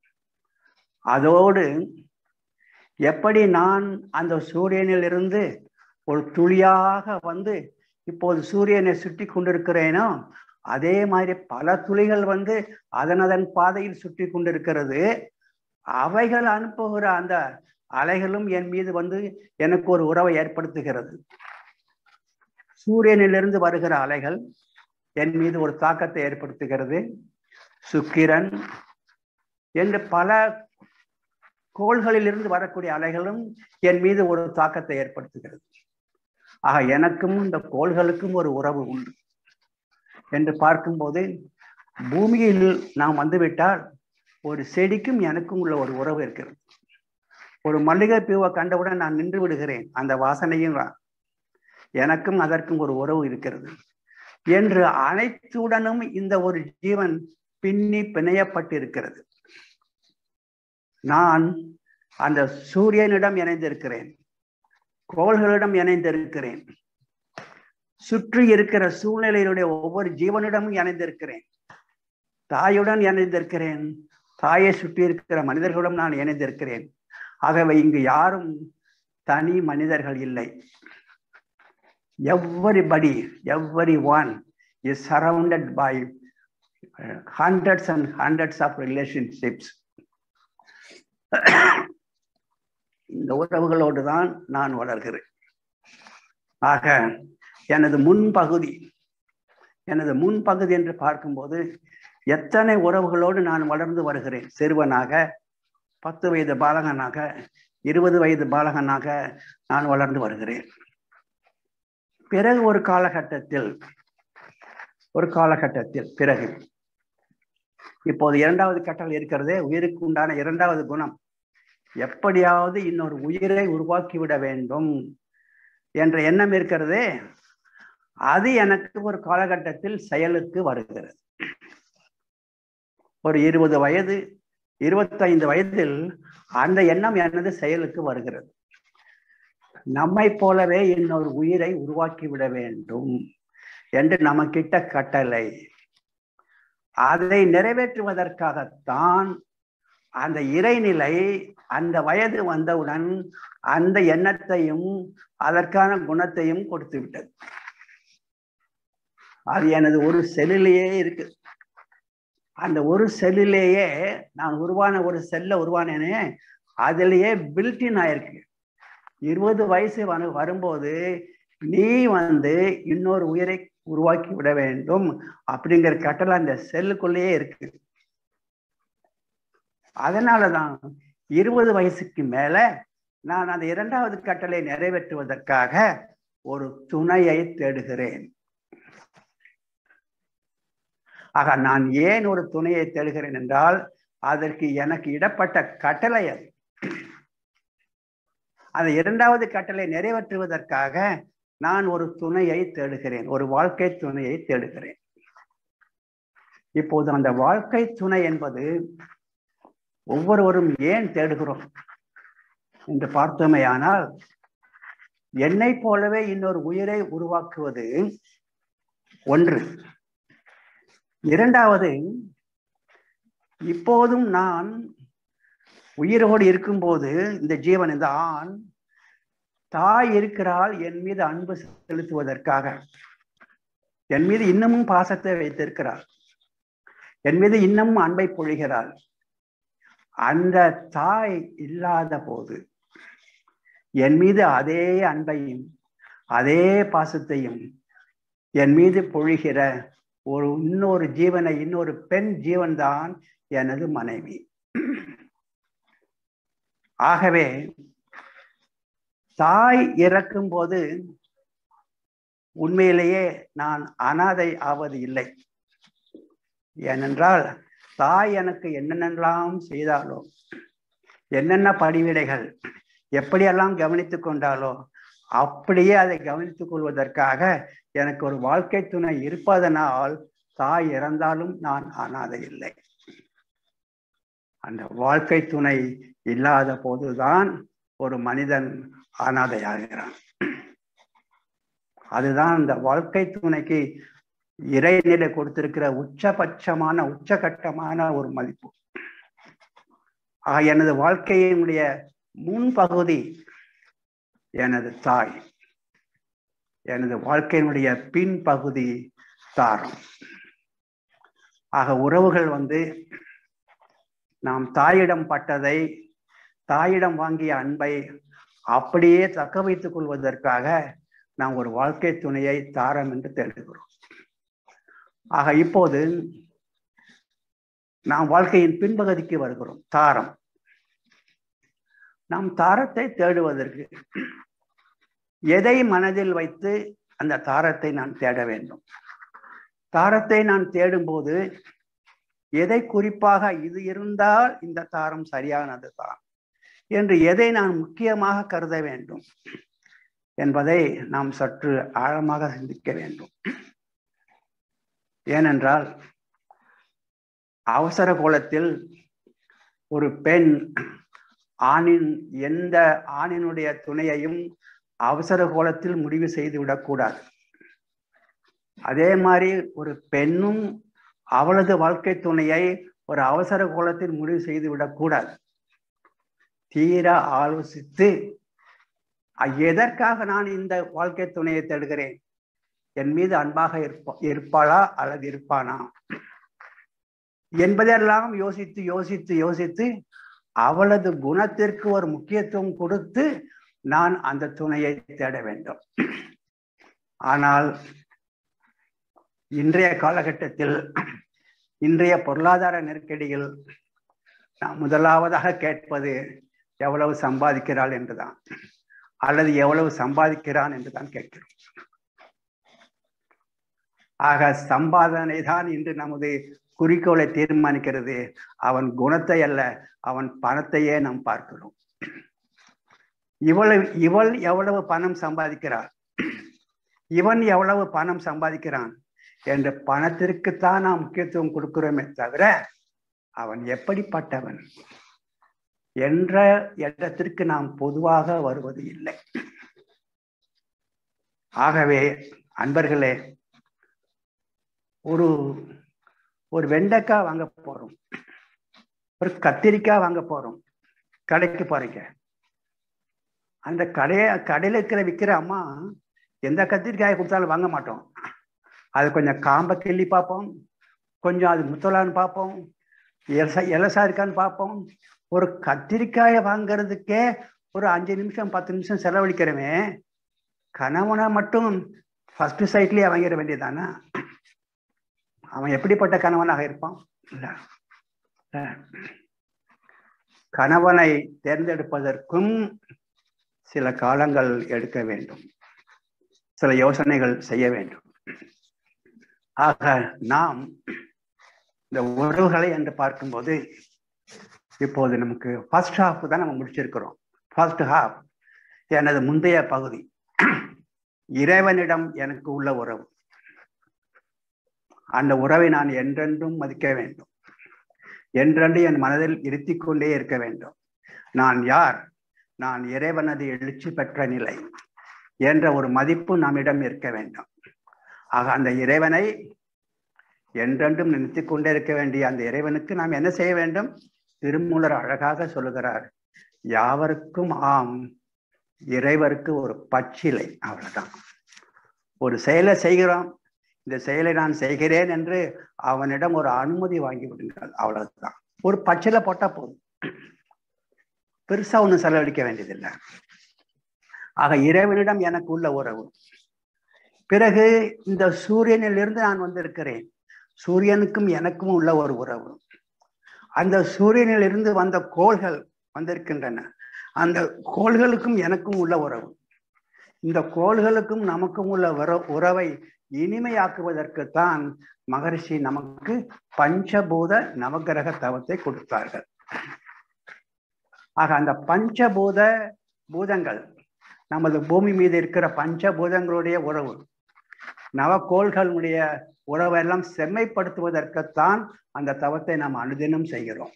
அதோடு எப்படி நான் அந்த சூரியனில் இருந்து ஒரு துளியாக வந்து இப்போது சூரியனை சுற்றி கொண்டிருக்கிறேனோ, அதே மாதிரி பல துளிகள் வந்து அதன் பாதையில் சுற்றி கொண்டிருக்கிறது. அவைகள் அனுப்புகிற அந்த அலைகளும் என் மீது வந்து எனக்கு ஒரு உறவை ஏற்படுத்துகிறது. சூரியனிலிருந்து வருகிற அலைகள் என் மீது ஒரு தாக்கத்தை ஏற்படுத்துகிறது. சுக்கிரன் என்று பல கோள்களில் இருந்து வரக்கூடிய அலைகளும் என் மீது ஒரு தாக்கத்தை ஏற்படுத்துகிறது. ஆக எனக்கும் இந்த கோள்களுக்கும் ஒரு உறவு உண்டு என்று பார்க்கும்போது, பூமியில் நாம் வந்துவிட்டால் ஒரு செடிக்கும் எனக்கும் உள்ள ஒரு உறவு இருக்கிறது. ஒரு மல்லிகை பூவை கண்டவுடன் நான் நின்று விடுகிறேன், அந்த வாசனையும் எனக்கும் அதற்கும் ஒரு உறவு இருக்கிறது என்று அனைத்துடனும் இந்த ஒரு ஜீவன் பின்னி பிணையப்பட்டிருக்கிறது. நான் அந்த சூரியனிடம் இணைந்திருக்கிறேன், கோள்களிடம் இணைந்திருக்கிறேன், சுற்றி இருக்கிற சூழ்நிலையினுடைய ஒவ்வொரு ஜீவனிடமும் இணைந்திருக்கிறேன், தாயுடன் இணைந்திருக்கிறேன், தாயை சுற்றி இருக்கிற மனிதர்களுடன் நான் இணைந்திருக்கிறேன். ஆகவே இங்கு யாரும் தனி மனிதர்கள் இல்லை. everyone is surrounded by hundreds and hundreds of relationships. இந்த உறவுகளோடு தான் நான் வளர்கிறேன். ஆக எனது முன்பகுதி என்று பார்க்கும்போது எத்தனை உறவுகளோடு நான் வளர்ந்து வருகிறேன். சிறுவனாக, 10 வயது பாலகனாக, 20 வயது பாலகனாக நான் வளர்ந்து வருகிறேன். பிறகு ஒரு காலகட்டத்தில் பிறகு இப்போது 2வது கட்டளை இருக்கிறதே, உயிருக்கு உண்டான 2வது குணம், எப்படியாவது இன்னொரு உயிரை உருவாக்கிவிட வேண்டும் என்ற எண்ணம் இருக்கிறதே, அது எனக்கு ஒரு காலகட்டத்தில் செயலுக்கு வருகிறது. ஒரு 20 வயது 25 வயதில் அந்த எண்ணம் எனது செயலுக்கு வருகிறது. நம்மை போலவே இன்னொரு உயிரை உருவாக்கிவிட வேண்டும் என்று நமக்கிட்ட கட்டளை. அதை நிறைவேற்றுவதற்காகத்தான் அந்த இறைநிலை அந்த வயது வந்தவுடன் அந்த எண்ணத்தையும் அதற்கான குணத்தையும் கொடுத்து விட்டது. அது எனது ஒரு செல்லிலேயே இருக்கு. அந்த ஒரு செல்லிலேயே நான் ஒரு செல்ல உருவானேனே, அதிலேயே பில்டின் ஆயிருக்கு. 20 வயசு வரும்போது நீ இன்னொரு உயிரை உருவாக்கி விட வேண்டும் அப்படிங்கிற கட்டளை அந்த செல்லுக்குள்ளேயே இருக்கு. அதனாலதான் 20 வயசுக்கு மேல நான் அந்த 2வது கட்டளை நிறைவேற்றுவதற்காக ஒரு துணையை தேடுகிறேன். ஆக நான் ஏன் ஒரு துணையை தேடுகிறேன் என்றால், அதற்கு எனக்கு இடப்பட்ட கட்டளை அது. அந்த 2வது கட்டளை நிறைவேற்றுவதற்காக நான் ஒரு துணையை தேடுகிறேன், ஒரு வாழ்க்கை துணையை தேடுகிறேன். இப்போது அந்த வாழ்க்கை துணை என்பது ஒவ்வொருவரும் ஏன் தேடுகிறோம் என்று பார்த்தோமேயானால், என்னை போலவே இன்னொரு உயிரை உருவாக்குவது ஒன்று. 2வது, இப்போதும் நான் உயிரோடு இருக்கும்போது இந்த ஜீவன், இந்த ஆண், தாய் இருக்கிறாள் என் மீது அன்பு செலுத்துவதற்காக, என் மீது இன்னமும் பாசத்தை வைத்திருக்கிறாள், என் மீது இன்னமும் அன்பை பொழிகிறாள். அந்த தாய் இல்லாத போது என் மீது அதே அன்பையும் அதே பாசத்தையும் என் மீது பொழிகிற இன்னொரு ஜீவனை, இன்னொரு பெண் ஜீவன் தான் எனது மனைவி. ஆகவே தாய் இறக்கும் போது உண்மையிலேயே நான் அனாதை ஆவது இல்லை. ஏனென்றால் தாய் எனக்கு என்னென்னலாம் செய்தாலோ, என்னென்ன படிவிடைகள் எப்படியெல்லாம் கவனித்துக் கொண்டாலோ, அப்படியே அதை கவனித்துக் கொள்வதற்காக எனக்கு ஒரு வாழ்க்கை துணை இருப்பதனால் தாய் இறந்தாலும் நான் அனாதை இல்லை. அந்த வாழ்க்கை துணை இல்லாத போதுதான் ஒரு மனிதன் அனாதையாகிறான். அதுதான் அந்த வாழ்க்கை துணைக்கு இறைநிலை கொடுத்திருக்கிற உச்சகட்டமான ஒரு மதிப்பு. எனது வாழ்க்கையினுடைய முன்பகுதி எனது தாய், எனது வாழ்க்கையினுடைய பின்பகுதி தாரம். ஆக உறவுகள் நாம் தாயிடம் பட்டதை, தாயிடம் வாங்கிய அன்பை அப்படியே தக்க வைத்துக் கொள்வதற்காக நாம் ஒரு வாழ்க்கை துணையை தாரம் என்று தேடுகிறோம். ஆக இப்போது நாம் வாழ்க்கையின் பின்பகுதிக்கு வருகிறோம், தாரம். நாம் தாரத்தை தேடுவதற்கு எதை மனதில் வைத்து அந்த தாரத்தை நான் தேட வேண்டும்? தாரத்தை நான் தேடும்போது எதை குறிப்பாக இது இருந்தால் இந்த தாரம் சரியானது தான் என்று எதை நான் முக்கியமாக கருத வேண்டும் என்பதை நாம் சற்று ஆழமாக சிந்திக்க வேண்டும். ஏனென்றால் அவசர கோலத்தில் ஒரு பெண் எந்த ஆணினுடைய துணையையும் அவசர கோலத்தில் முடிவு செய்து விடக்கூடாது. அதே மாதிரி ஒரு பெண்ணும் அவளது வாழ்க்கை துணையை ஒரு அவசர கோலத்தில் முடிவு செய்து விடக்கூடாது. தீர ஆலோசித்து எதற்காக நான் இந்த வாழ்க்கை துணையை தேடுகிறேன்? என் மீது அன்பாக இருப்பாளா அல்லது இருப்பானா என்பதெல்லாம் யோசித்து யோசித்து யோசித்து அவளது குணத்திற்கு ஒரு முக்கியத்துவம் கொடுத்து நான் அந்த துணையை தேட வேண்டும். ஆனால் இன்றைய காலகட்டத்தில், இன்றைய பொருளாதார நெருக்கடியில் நாம் முதலாவதாக கேட்பது எவ்வளவு சம்பாதிக்கிறாள் என்றுதான், அல்லது எவ்வளவு சம்பாதிக்கிறான் என்றுதான் கேட்கிறோம். ஆக சம்பாதனை தான் இன்று நமது குறிக்கோளை தீர்மானிக்கிறது. அவன் குணத்தை அல்ல, அவன் பணத்தையே நாம் பார்க்கிறோம். இவள் எவ்வளவு பணம் சம்பாதிக்கிறாள், இவன் எவ்வளவு பணம் சம்பாதிக்கிறான் என்ற பணத்திற்குத்தான் நாம் முக்கியத்துவம் கொடுக்கிறோமே தவிர அவன் எப்படிப்பட்டவன் என்ற இடத்திற்கு நாம் பொதுவாக வருவது இல்லை. ஆகவே அன்பர்களே, ஒரு வெண்டைக்காய் வாங்க போறோம், ஒரு கத்திரிக்காய் வாங்க போறோம், கடைக்கு போறீங்க. அந்த கடையில விற்கிற அம்மா எந்த கத்திரிக்காயை கொடுத்தாலும் வாங்க மாட்டோம். அது கொஞ்சம் காம்பை கிள்ளி பார்ப்போம், கொஞ்சம் அது முத்தலான்னு பார்ப்போம், இலசா இருக்கான்னு பார்ப்போம். ஒரு கத்திரிக்காயை வாங்கிறதுக்கே ஒரு 5 நிமிஷம் 10 நிமிஷம் செலவழிக்கிறவே, கணவனை மட்டும் ஃபர்ஸ்ட் சைட்லயே வாங்கிட வேண்டியதானா? அவன் எப்படிப்பட்ட கணவனாக இருப்பான்? கணவனை தேர்ந்தெடுப்பதற்கும் சில காலங்கள் எடுக்க வேண்டும், சில யோசனைகள் செய்ய வேண்டும். ஆக நாம் இந்த உறவுகளை என்று பார்க்கும்போது இப்போது நமக்கு ஃபர்ஸ்ட் ஹாஃப் தான் நம்ம முடிச்சிருக்கிறோம். ஃபர்ஸ்ட் ஹாஃப் எனது முந்தைய பகுதி இறைவனிடம் எனக்கு உள்ள உறவு. அந்த உறவை நான் என்றென்றும் மதிக்க வேண்டும், என்றென்று என் மனதில் இருத்தி கொண்டே இருக்க வேண்டும். நான் யார்? நான் இறைவனது எழுச்சி பெற்ற நிலை என்ற ஒரு மதிப்பு நம்மிடம் இருக்க வேண்டும். ஆக அந்த இறைவனை என்றென்றும் நினைத்து கொண்டே இருக்க வேண்டிய அந்த இறைவனுக்கு நாம் என்ன செய்ய வேண்டும்? திருமூலர் அழகாக சொல்லுகிறார், யாவருக்கும் ஆம் இறைவருக்கு ஒரு பச்சிலை. அவ்வளவுதான். ஒரு செயலை செய்கிறோம், இந்த செயலை நான் செய்கிறேன் என்று அவனிடம் ஒரு அனுமதி வாங்கி விடுங்கள், அவ்வளவுதான். ஒரு பச்சிலை போட்டா போதும், பெருசா ஒன்றும் செலவழிக்க வேண்டியதில்லை. ஆக இறைவனிடம் எனக்கு உள்ள உறவு. பிறகு இந்த சூரியனிலிருந்து நான் வந்திருக்கிறேன், சூரியனுக்கும் எனக்கும் உள்ள ஒரு உறவு. அந்த சூரியனிலிருந்து வந்த கோள்கள் வந்திருக்கின்றன, அந்த கோள்களுக்கும் எனக்கும் உள்ள உறவு. இந்த கோள்களுக்கும் நமக்கும் உள்ள உறவை இனிமையாக்குவதற்குத்தான் மகரிஷி நமக்கு பஞ்சபூத நவகிரக தவத்தை கொடுத்தார்கள். ஆக அந்த பஞ்சபூத பூதங்கள், நமது பூமி மீது இருக்கிற பஞ்சபூதங்களுடைய உறவு, நவக்கோள்களுடைய உறவெல்லாம் செம்மைப்படுத்துவதற்குத்தான் அந்த தவத்தை நாம் அனுதினம் செய்கிறோம்.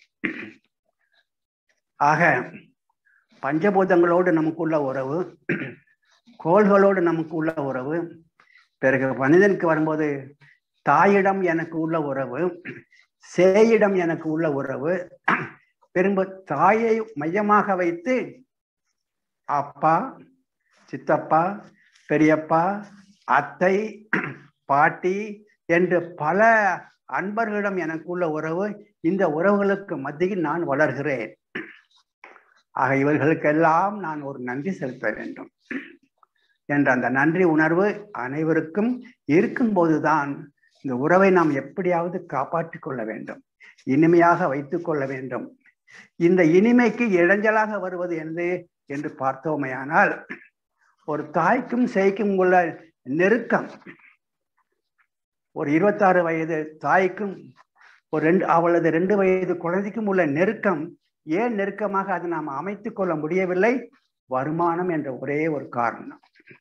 ஆக பஞ்சபூதங்களோடு நமக்குள்ள உறவு, கோள்களோடு நமக்கு உள்ள உறவு, பிறகு மனிதனுக்கு வரும்போது தாயிடம் எனக்கு உள்ள உறவு, சேயிடம் எனக்கு உள்ள உறவு. பெரும்ப தாயை மையமாக வைத்து அப்பா, சித்தப்பா, பெரியப்பா, அத்தை, பாட்டி என்று பல அன்பர்களிடம் எனக்கு உள்ள உறவு. இந்த உறவுகளுக்கு மத்தியில் நான் வளர்கிறேன். ஆக இவர்களுக்கெல்லாம் நான் ஒரு நன்றி செலுத்த வேண்டும் என்ற அந்த நன்றி உணர்வு அனைவருக்கும் இருக்கும்போதுதான் இந்த உறவை நாம் எப்படியாவது காப்பாற்றிக் கொள்ள வேண்டும், இனிமையாக வைத்துக் கொள்ள வேண்டும். இந்த இனிமைக்கு இடைஞ்சலாக வருவது என்று பார்த்தோமையானால், ஒரு தாய்க்கும் சேய்க்கும் உள்ள நெருக்கம், ஒரு 26 வயது தாய்க்கும் அவளது 2 வயது குழந்தைக்கும் உள்ள நெருக்கம், ஏன் நெருக்கமாக அதை நாம் அமைத்துக் கொள்ள முடியவில்லை? வருமானம் என்ற ஒரே ஒரு காரணம்.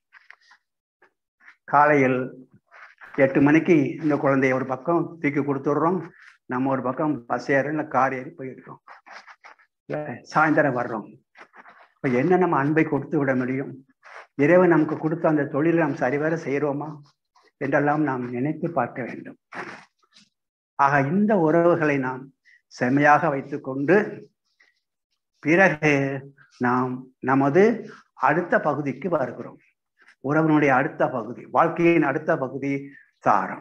காலையில் 8 மணிக்கு இந்த குழந்தைய ஒரு பக்கம் தூக்கி கொடுத்துடுறோம், நம்ம ஒரு பக்கம் பஸ் ஏறி இல்லை கார் ஏறி போயிடுறோம், சாயந்தரம் வர்றோம். இப்போ என்ன நம்ம அன்பை கொடுத்து விட முடியும்? இறைவன் நமக்கு கொடுத்த அந்த தொழிலை நாம் சரிவர செய்கிறோமா என்றெல்லாம் நாம் நினைத்து பார்க்க வேண்டும். ஆக இந்த உறவுகளை நாம் செம்மையாக வைத்துக்கொண்டு பிறகு நாம் நமது அடுத்த பகுதிக்கு வருகிறோம். உறவினுடைய அடுத்த பகுதி, வாழ்க்கையின் அடுத்த பகுதி தாரம்.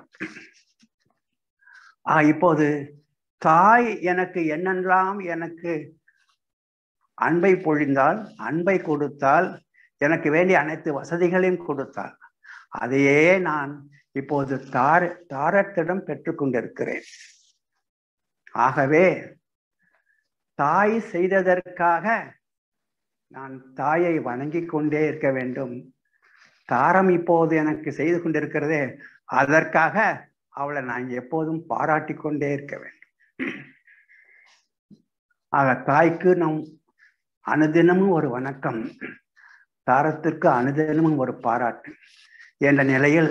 இப்போது தாய் எனக்கு என்னெல்லாம் எனக்கு அன்பை பொழிந்தால், அன்பை கொடுத்தால், எனக்கு வேண்டிய அனைத்து வசதிகளையும் கொடுத்தால், அதையே நான் இப்போது தாரத்திடம் பெற்றுக்கொண்டிருக்கிறேன். ஆகவே தாய் செய்ததற்காக நான் தாயை வணங்கி கொண்டே இருக்க வேண்டும். தாரம் இப்போது எனக்கு செய்து கொண்டிருக்கிறதே, அதற்காக அவளை நான் எப்போதும் பாராட்டி கொண்டே இருக்க வேண்டும். ஆக தாய்க்கு நம் அனுதினமும் ஒரு வணக்கம், தாரத்திற்கு அனுதினமும் ஒரு பாராட்டு என்ற நிலையில்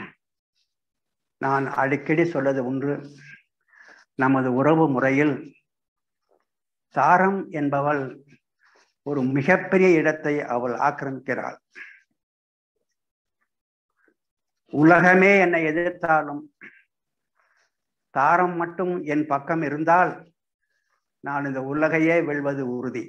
நான் அடிக்கடி சொல்வது ஒன்று, நமது உறவு முறையில் தாரம் என்பவள் ஒரு மிகப்பெரிய இடத்தை அவள் ஆக்கிரமிக்கிறாள். உலகமே என்னை எதிர்த்தாலும் தாரம் மட்டும் என் பக்கம் இருந்தால் நான் இந்த உலகையே வெல்வது உறுதி.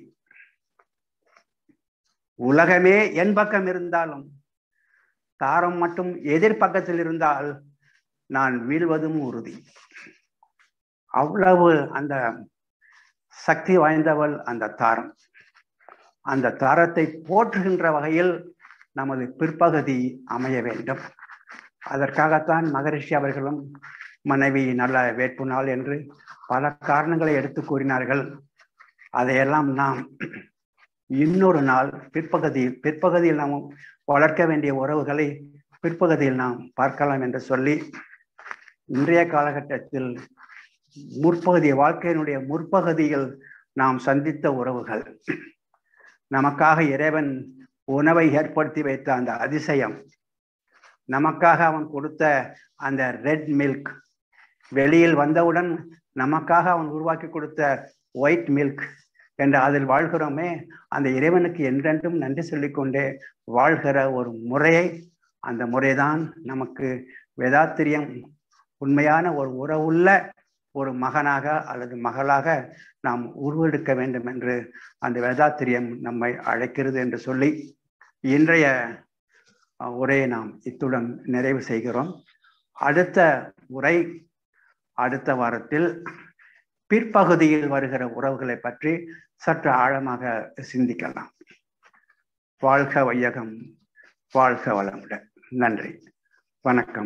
உலகமே என் பக்கம் இருந்தாலும் தாரம் மட்டும் எதிர்பக்கத்தில் இருந்தால் நான் வீழ்வதும் உறுதி. அவ்வளவு அந்த சக்தி வாய்ந்தவள் அந்த தாரம். அந்த தாரத்தை போற்றுகின்ற வகையில் நமது பிற்பகுதி அமைய வேண்டும். அதற்காகத்தான் மகரிஷி அவர்களும் மனைவி நல்ல வேட்பு நாள் என்று பல காரணங்களை எடுத்து கூறினார்கள். அதையெல்லாம் நாம் இன்னொரு நாள் பிற்பகுதியில் நாம் வளர்க்க வேண்டிய உறவுகளை பிற்பகுதியில் நாம் பார்க்கலாம் என்று சொல்லி, இன்றைய காலகட்டத்தில் வாழ்க்கையினுடைய முற்பகுதியில் நாம் சந்தித்த உறவுகள், நமக்காக இறைவன் உணவை ஏற்படுத்தி வைத்த அந்த அதிசயம், நமக்காக அவன் கொடுத்த அந்த ரெட் மில்க், வெளியில் வந்தவுடன் நமக்காக அவன் உருவாக்கி கொடுத்த ஒயிட் மில்க் என்று அதில் வாழ்கிறோமே, அந்த இறைவனுக்கு என்றென்றும் நன்றி சொல்லிக்கொண்டே வாழ்கிற ஒரு முறையை, அந்த முறைதான் நமக்கு வேதாத்திரியம் உண்மையான ஒரு உறவுள்ள ஒரு மகனாக அல்லது மகளாக நாம் உருவெடுக்க வேண்டும் என்று அந்த வேதாத்திரியம் நம்மை அழைக்கிறது என்று சொல்லி இன்றைய உரையை நாம் இத்துடன் நிறைவு செய்கிறோம். அடுத்த உரை அடுத்த வாரத்தில் பிற்பகுதியில் வருகிற உறவுகளை பற்றி சற்று ஆழமாக சிந்திக்கலாம். வாழ்க வையகம், வாழ்க வளமுடன். நன்றி, வணக்கம்.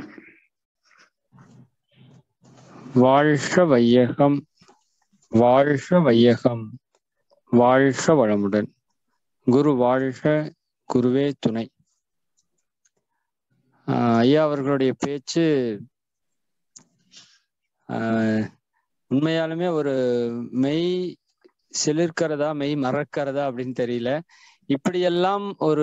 வாழ்க வையகம், வாழ்க வையகம், வாழ்க வளமுடன். குரு வாழ்க, குருவே துணை. ஐயா அவர்களுடைய பேச்சு உண்மையாலுமே ஒரு மெய் சிலிர்க்கிறதா மெய் மறக்கிறதா அப்படின்னு தெரியல. இப்படியெல்லாம்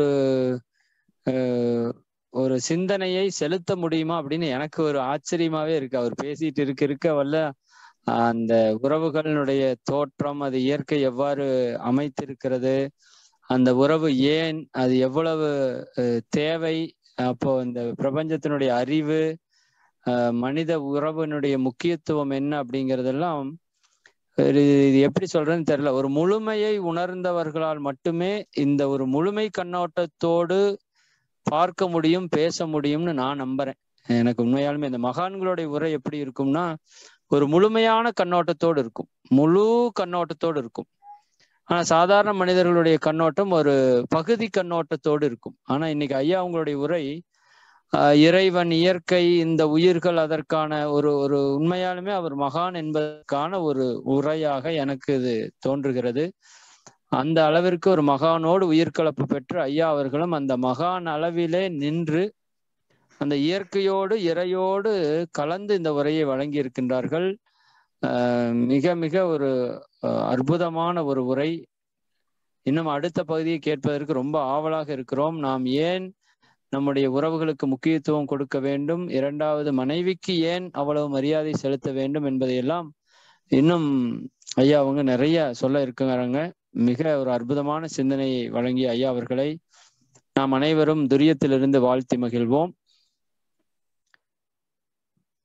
ஒரு சிந்தனையை செலுத்த முடியுமா அப்படின்னு எனக்கு ஒரு ஆச்சரியமாவே இருக்கு. அவர் பேசிட்டு இருக்க வல்ல அந்த உறவுகளினுடைய தோற்றம், அது இயற்கை எவ்வாறு அமைத்திருக்கிறது, அந்த உறவு ஏன், அது எவ்வளவு தேவை, அப்போ இந்த பிரபஞ்சத்தினுடைய அறிவு, மனித உறவினுடைய முக்கியத்துவம் என்ன அப்படிங்கிறதெல்லாம் இது எப்படி சொல்றேன்னு தெரியல. ஒரு முழுமையை உணர்ந்தவர்களால் மட்டுமே இந்த ஒரு முழுமை கண்ணோட்டத்தோடு பார்க்க முடியும், பேச முடியும்னு நான் நம்புறேன். எனக்கு உண்மையாலுமே இந்த மகான்களுடைய உரை எப்படி இருக்கும்னா ஒரு முழுமையான கண்ணோட்டத்தோடு இருக்கும், முழு கண்ணோட்டத்தோடு இருக்கும். ஆனா சாதாரண மனிதர்களுடைய கண்ணோட்டம் ஒரு பகுதி கண்ணோட்டத்தோடு இருக்கும். ஆனா இன்னைக்கு ஐயா அவங்களுடைய உரை இறைவன், இயற்கை, இந்த உயிர்கள், அதற்கான ஒரு உண்மையாலுமே அவர் மகான் என்பதற்கான ஒரு உரையாக எனக்கு இது தோன்றுகிறது. அந்த அளவிற்கு ஒரு மகானோடு உயிர்கலப்பு பெற்று ஐயா அவர்களும் அந்த மகான் அளவிலே நின்று அந்த இயற்கையோடு இறையோடு கலந்து இந்த உரையை வழங்கி இருக்கின்றார்கள். மிக மிக ஒரு அற்புதமான ஒரு உரை. இன்னும் அடுத்த பகுதியை கேட்பதற்கு ரொம்ப ஆவலாக இருக்கிறோம். நாம் ஏன் நம்முடைய உறவுகளுக்கு முக்கியத்துவம் கொடுக்க வேண்டும், இரண்டாவது மனைவிக்கு ஏன் அவ்வளவு மரியாதை செலுத்த வேண்டும் என்பதையெல்லாம் இன்னும் ஐயா அவங்க நிறைய சொல்ல இருக்கிறாங்க. மிக ஒரு அற்புதமான சிந்தனையை வழங்கிய ஐயா அவர்களை நாம் அனைவரும் துரியத்திலிருந்து வாழ்த்தி மகிழ்வோம்.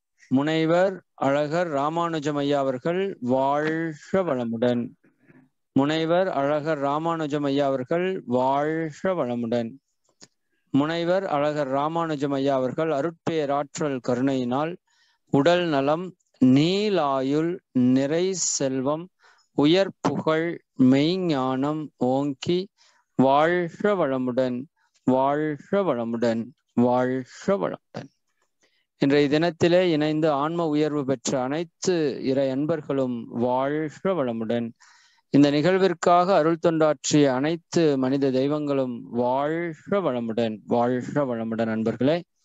முனைவர் அழகர் ராமானுஜம் ஐயா அவர்கள் வாழ்க வளமுடன். முனைவர் அழகர் ராமானுஜம் ஐயா அவர்கள் வாழ்க வளமுடன். முனைவர் அழகர் ராமானுஜம் ஐயா அவர்கள் அருட்பேராற்றல் கருணையினால் உடல் நலம், நீலாயுள், நிறை செல்வம், உயர் புகழ், மெய்ஞானம் ஓங்கி வாழ்க வளமுடன், வாழ்க வளமுடன், வாழ்க வளமுடன். இன்றைய தினத்திலே இணைந்து ஆன்ம உயர்வு பெற்ற அனைத்து இறை அன்பர்களும் வாழ்க வளமுடன். இந்த நிகழ்விற்காக அருள் தொண்டாற்றிய அனைத்து மனித தெய்வங்களும் வாழ்க வளமுடன், வாழ்க வளமுடன். அன்பர்களே,